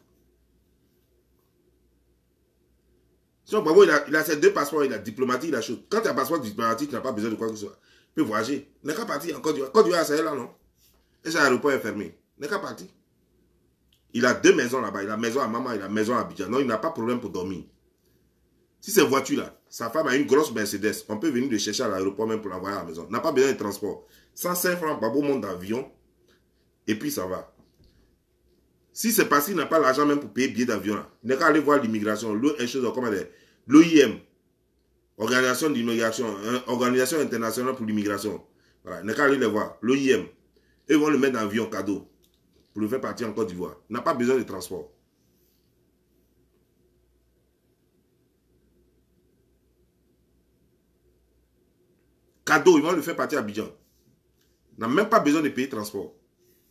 Sinon, Gbagbo, il a ses deux passeports, il a diplomatique, il a chose. Quand tu as un passeport diplomatique, tu n'as pas besoin de quoi que ce soit. Tu peux voyager. Il n'est qu'à partir en Côte d'Ivoire. Côte d'Ivoire, c'est là, non? Et cet aéroport est fermé. Il n'est qu'à partir. Il a deux maisons là-bas. Il a maison à Maman, il a maison à Abidjan. Non, il n'a pas de problème pour dormir. Si c'est voiture là, sa femme a une grosse Mercedes, on peut venir le chercher à l'aéroport même pour l'envoyer à la maison. Il n'a pas besoin de transport. 105 francs, Gbagbo monte d'avion et puis ça va. Si c'est parce qu'il n'a pas l'argent même pour payer billet d'avion là, il n'est qu'à aller voir l'immigration, l'OIM, Organisation d'immigration, Organisation internationale pour l'immigration. Voilà, il n'est qu'à aller les voir, l'OIM. Ils vont le mettre dans l'avion cadeau pour le faire partir en Côte d'Ivoire. Il n'a pas besoin de transport. Cadeau, ils vont le faire partir à Abidjan. Il n'a même pas besoin de payer transport.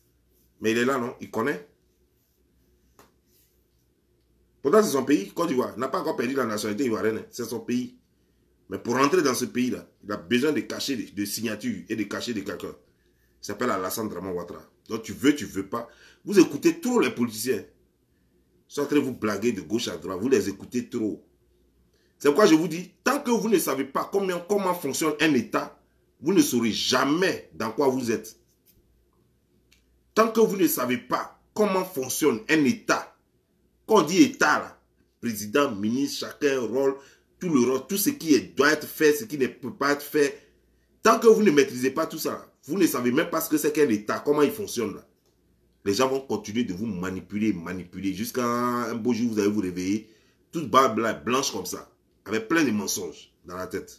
Mais il est là, non? Il connaît. Pourtant, c'est son pays, Côte d'Ivoire. Il n'a pas encore perdu la nationalité ivoirienne. C'est son pays. Mais pour rentrer dans ce pays-là, il a besoin de cacher de signatures et de cacher de quelqu'un. Il s'appelle Alassane Draman Ouattara. Donc tu veux pas. Vous écoutez trop les politiciens. Ils sont en train de vous blaguer de gauche à droite. Vous les écoutez trop. C'est pourquoi je vous dis, tant que vous ne savez pas comment fonctionne un État, vous ne saurez jamais dans quoi vous êtes. Tant que vous ne savez pas comment fonctionne un État, quand on dit État, là, président, ministre, chacun rôle, tout ce qui doit être fait, ce qui ne peut pas être fait, tant que vous ne maîtrisez pas tout ça, vous ne savez même pas ce que c'est qu'un État, comment il fonctionne là. Les gens vont continuer de vous manipuler, jusqu'à un beau jour, vous allez vous réveiller, toute barbe blanche comme ça, avec plein de mensonges dans la tête.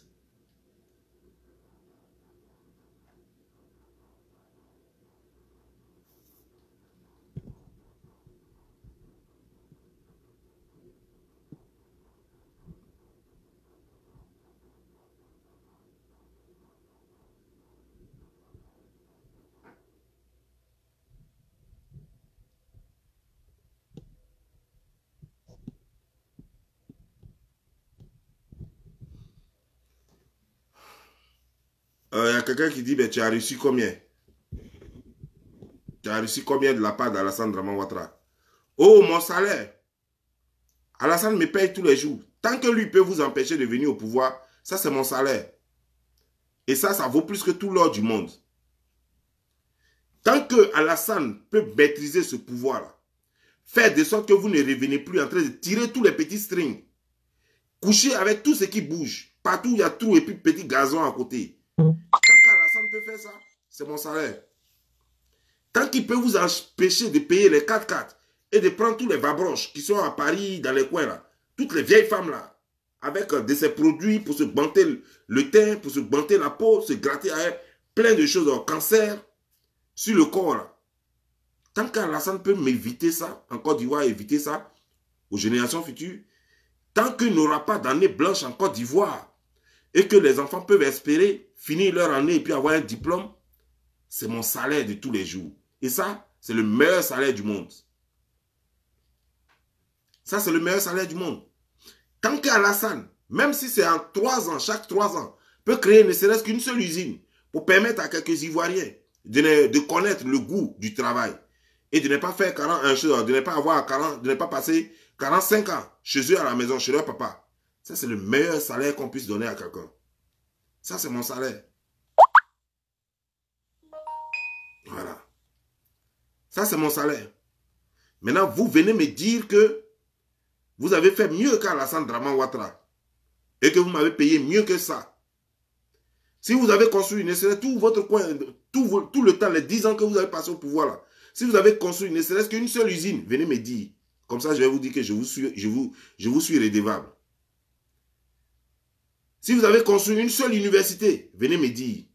Il y a quelqu'un qui dit, ben, tu as reçu combien? Tu as reçu combien de la part d'Alassane Draman Ouattara? Oh, mon salaire. Alassane me paye tous les jours. Tant que lui peut vous empêcher de venir au pouvoir, ça c'est mon salaire. Et ça vaut plus que tout l'or du monde. Tant que Alassane peut maîtriser ce pouvoir-là, faire de sorte que vous ne revenez plus en train de tirer tous les petits strings, coucher avec tout ce qui bouge, partout il y a trou et puis petit gazon à côté. Tant qu'Alassane peut faire ça, c'est mon salaire. Tant qu'il peut vous empêcher de payer les 4x4 et de prendre tous les babroches qui sont à Paris, dans les coins là, toutes les vieilles femmes là, avec de ces produits pour se banter le teint, pour se banter la peau, se gratter avec plein de choses, cancer, sur le corps là. Tant qu'Alassane peut m'éviter ça, en Côte d'Ivoire, éviter ça, aux générations futures, tant qu'il n'aura pas d'année blanche en Côte d'Ivoire, et que les enfants peuvent espérer finir leur année et puis avoir un diplôme, c'est mon salaire de tous les jours. Et ça, c'est le meilleur salaire du monde. Ça, c'est le meilleur salaire du monde. Tant qu'Alassane, même si c'est en 3 ans, chaque 3 ans, peut créer ne serait-ce qu'une seule usine pour permettre à quelques Ivoiriens de connaître le goût du travail et de ne pas faire 40 choses, de ne pas passer 45 ans chez eux à la maison, chez leur papa. Ça, c'est le meilleur salaire qu'on puisse donner à quelqu'un. Ça, c'est mon salaire. Voilà. Ça, c'est mon salaire. Maintenant, vous venez me dire que vous avez fait mieux qu'Alassane Draman Ouattara et que vous m'avez payé mieux que ça. Si vous avez construit ne serait tout votre coin, tout le temps, les 10 ans que vous avez passé au pouvoir là, si vous avez construit ne serait-ce qu'une seule usine, venez me dire. Comme ça, je vais vous dire que je vous suis redevable. Si vous avez construit une seule université, venez me dire.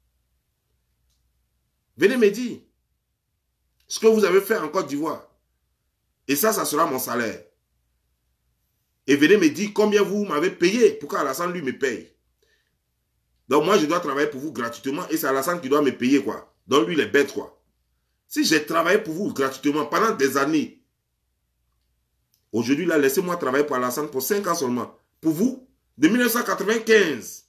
Venez me dire ce que vous avez fait en Côte d'Ivoire. Et ça sera mon salaire. Et venez me dire combien vous m'avez payé pour qu'Alassane lui me paye. Donc moi, je dois travailler pour vous gratuitement et c'est Alassane qui doit me payer, quoi. Donc lui, il est bête, quoi. Si j'ai travaillé pour vous gratuitement pendant des années, aujourd'hui, là, laissez-moi travailler pour Alassane pour 5 ans seulement. Pour vous, de 1995.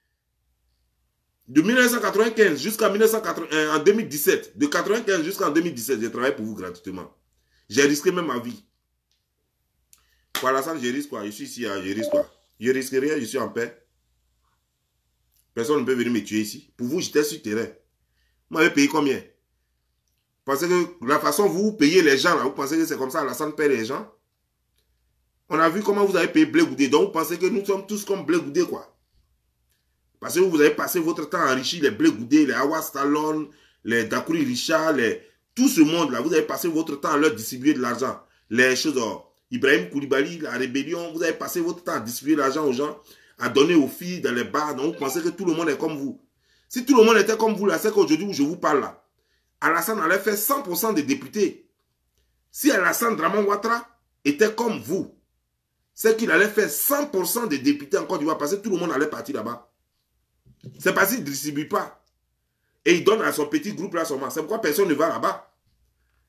De 1995 jusqu'en 2017. De 1995 jusqu'en 2017, j'ai travaillé pour vous gratuitement. J'ai risqué même ma vie. Pour Alassane, je risque quoi? Je suis ici, je risque quoi? Je risque rien, je suis en paix. Personne ne peut venir me tuer ici. Pour vous, j'étais sur terrain. Vous m'avez payé combien? Parce que la façon dont vous payez les gens, là, vous pensez que c'est comme ça, Alassane paye les gens? On a vu comment vous avez payé Blé Goudé. Donc vous pensez que nous sommes tous comme Blé Goudé, quoi. Parce que vous avez passé votre temps à enrichir les Blé Goudé, les Awa Stallone, les Dakuri Richard, tout ce monde-là. Vous avez passé votre temps à leur distribuer de l'argent. Les choses, Ibrahim Koulibaly, la rébellion, vous avez passé votre temps à distribuer l'argent aux gens, à donner aux filles dans les bars. Donc vous pensez que tout le monde est comme vous. Si tout le monde était comme vous, là, c'est qu'aujourd'hui où je vous parle là, Alassane allait faire 100% des députés. Si Alassane Draman Ouattara était comme vous, c'est qu'il allait faire 100% des députés en Côte d'Ivoire parce que tout le monde allait partir là-bas. C'est parce qu'il ne distribue pas. Et il donne à son petit groupe là seulement. C'est pourquoi personne ne va là-bas.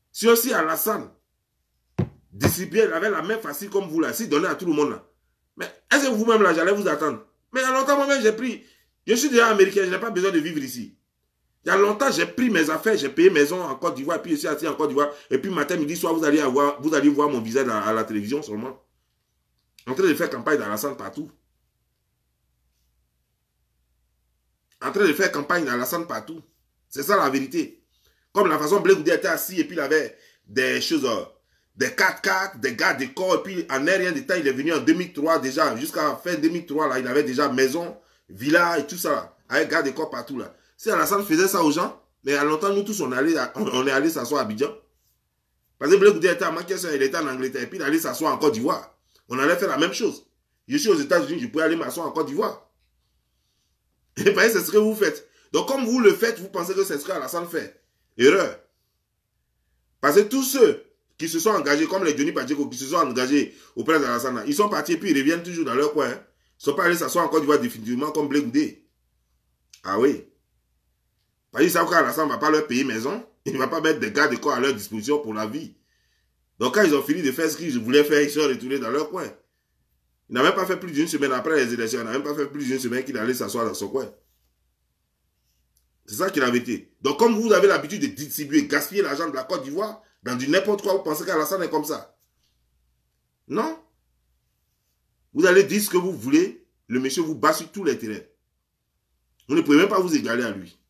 Si aussi Alassane distribuait, il avait la main facile comme vous là, s'il donnait à tout le monde là. Mais est-ce que vous-même là, j'allais vous attendre? Mais il y a longtemps, moi-même, j'ai pris. Je suis déjà américain, je n'ai pas besoin de vivre ici. Il y a longtemps, j'ai pris mes affaires, j'ai payé maison en Côte d'Ivoire, puis je suis assis en Côte d'Ivoire. Et puis matin, midi, soir, vous allez voir mon visage à la télévision seulement. En train de faire campagne d'Alassane partout. En train de faire campagne d'Alassane partout. C'est ça la vérité. Comme la façon Blé Goudé était assis et puis il avait des choses, des 4x4, des gars de corps. Et puis en rien de temps, il est venu en 2003 déjà. Jusqu'à fin 2003, là, il avait déjà maison, villa et tout ça. Là, avec gars de corps partout. Là. Si Alassane faisait ça aux gens, mais à longtemps, nous tous, on est allé s'asseoir à Abidjan. Parce que Blé Goudé était à Manchester, il était en Angleterre. Et puis il allait s'asseoir en Côte d'Ivoire. On allait faire la même chose. Je suis aux États-Unis, je pouvais aller m'asseoir en Côte d'Ivoire. Et voyez, c'est ce que vous faites. Donc, comme vous le faites, vous pensez que c'est ce qu'Alassane fait. Erreur. Parce que tous ceux qui se sont engagés, comme les Johnny Pacheco, qui se sont engagés auprès d'Alassane, ils sont partis et puis ils reviennent toujours dans leur coin. Hein. Ils ne sont pas allés s'asseoir en Côte d'Ivoire définitivement comme Blé Goudé. Ah oui. Parce qu'ils savent qu'Alassane ne va pas leur payer maison. Il ne va pas mettre des gars de corps à leur disposition pour la vie. Donc, quand ils ont fini de faire ce qu'ils voulaient faire, ils sont retournés dans leur coin. Il n'a même pas fait plus d'une semaine après les élections. Il n'a même pas fait plus d'une semaine qu'il allait s'asseoir dans son coin. C'est ça qu'il avait été. Donc, comme vous avez l'habitude de distribuer, gaspiller l'argent de la Côte d'Ivoire, dans du n'importe quoi, vous pensez qu'Alassane est comme ça? Non. Vous allez dire ce que vous voulez, le monsieur vous bat sur tous les terrains. Vous ne pouvez même pas vous égaler à lui.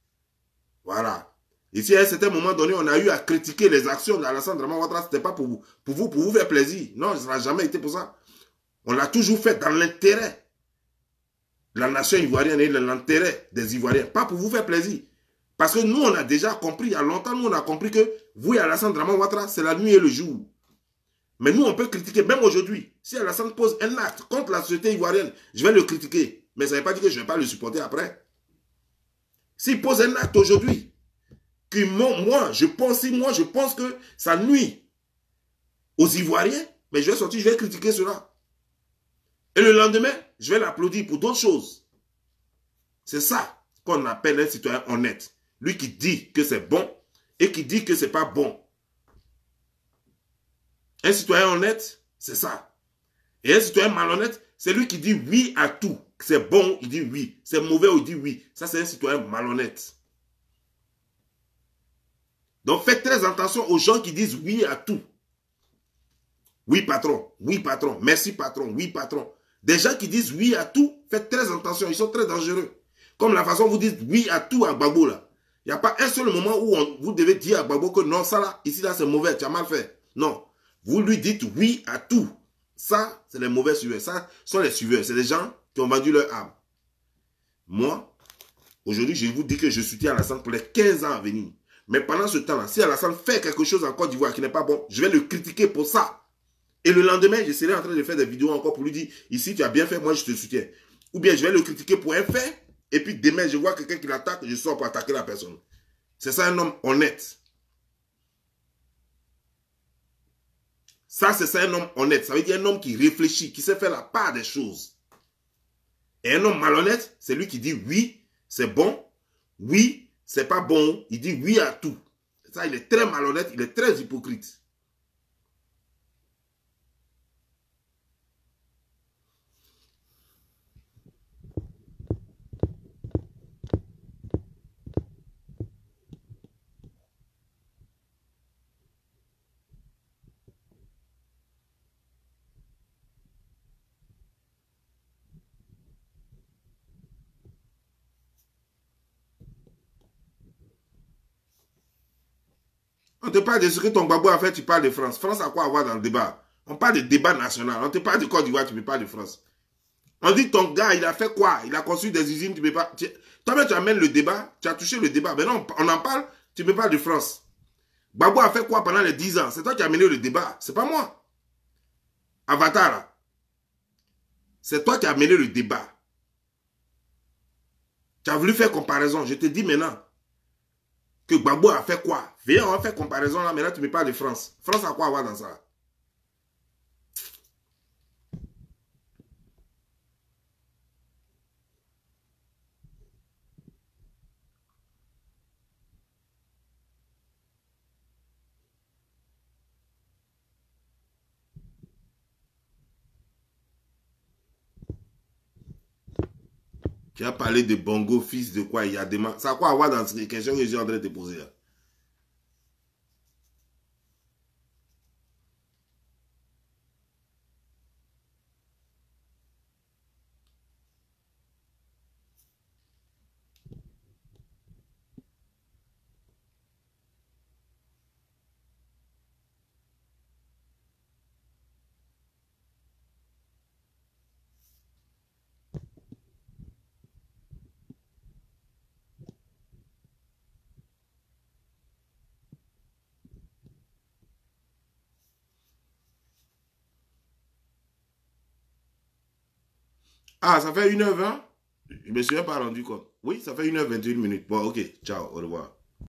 Voilà. Et si à un certain moment donné, on a eu à critiquer les actions d'Alassane Draman Ouattara, ce n'était pas pour vous faire plaisir. Non, ça n'a jamais été pour ça. On l'a toujours fait dans l'intérêt de la nation ivoirienne et de l'intérêt des Ivoiriens. Pas pour vous faire plaisir. Parce que nous, on a déjà compris, il y a longtemps, nous, on a compris que vous et Alassane Draman Ouattara, c'est la nuit et le jour. Mais nous, on peut critiquer, même aujourd'hui. Si Alassane pose un acte contre la société ivoirienne, je vais le critiquer. Mais ça ne veut pas dire que je ne vais pas le supporter après. S'il pose un acte aujourd'hui, que moi, je pense que ça nuit aux Ivoiriens, mais je vais sortir, je vais critiquer cela. Et le lendemain, je vais l'applaudir pour d'autres choses. C'est ça qu'on appelle un citoyen honnête. Lui qui dit que c'est bon et qui dit que c'est pas bon. Un citoyen honnête, c'est ça. Et un citoyen malhonnête, c'est lui qui dit oui à tout. C'est bon, il dit oui. C'est mauvais, il dit oui. Ça, c'est un citoyen malhonnête. Donc, faites très attention aux gens qui disent oui à tout. Oui, patron. Oui, patron. Merci, patron. Oui, patron. Des gens qui disent oui à tout, faites très attention. Ils sont très dangereux. Comme la façon dont vous dites oui à tout à Gbagbo, là. Il n'y a pas un seul moment où vous devez dire à Gbagbo que non, ça là, ici là, c'est mauvais, tu as mal fait. Non. Vous lui dites oui à tout. Ça, c'est les mauvais suiveurs. Ça sont les suiveurs. C'est les gens qui ont vendu leur âme. Moi, aujourd'hui, je vous dis que je soutiens Alassane pour les 15 ans à venir. Mais pendant ce temps-là, si Alassane fait quelque chose en Côte d'Ivoire qui n'est pas bon, je vais le critiquer pour ça. Et le lendemain, je serai en train de faire des vidéos encore pour lui dire, ici, tu as bien fait, moi, je te soutiens. Ou bien, je vais le critiquer pour un fait, et puis demain, je vois quelqu'un qui l'attaque, je sors pour attaquer la personne. C'est ça un homme honnête. Ça, c'est ça un homme honnête. Ça veut dire un homme qui réfléchit, qui sait faire la part des choses. Et un homme malhonnête, c'est lui qui dit oui, c'est bon, oui, c'est pas bon, il dit oui à tout. Ça, il est très malhonnête, il est très hypocrite. On te parle de ce que ton Gbagbo a fait, tu parles de France. France a quoi à voir dans le débat? On parle de débat national. On te parle de Côte d'Ivoire, tu ne parles de France. On dit ton gars, il a fait quoi? Il a construit des usines, tu ne peux pas... Toi-même, tu amènes le débat, tu as touché le débat. Maintenant, on en parle, tu ne parles de France. Gbagbo a fait quoi pendant les 10 ans? C'est toi qui as mené le débat, c'est pas moi. Avatar, là. C'est toi qui as mené le débat. Tu as voulu faire comparaison. Je te dis maintenant que Gbagbo a fait quoi? Viens, on va faire comparaison là, maintenant tu me parles de France. France a quoi à voir dans ça? Tu as parlé de bongo, fils de quoi? Il y a des... Ça a quoi à voir dans ces questions que je suis en train de te poser là? Ah, ça fait 1h20? Je me suis même pas rendu compte. Oui, ça fait 1h21 minutes. Bon, ok. Ciao, au revoir.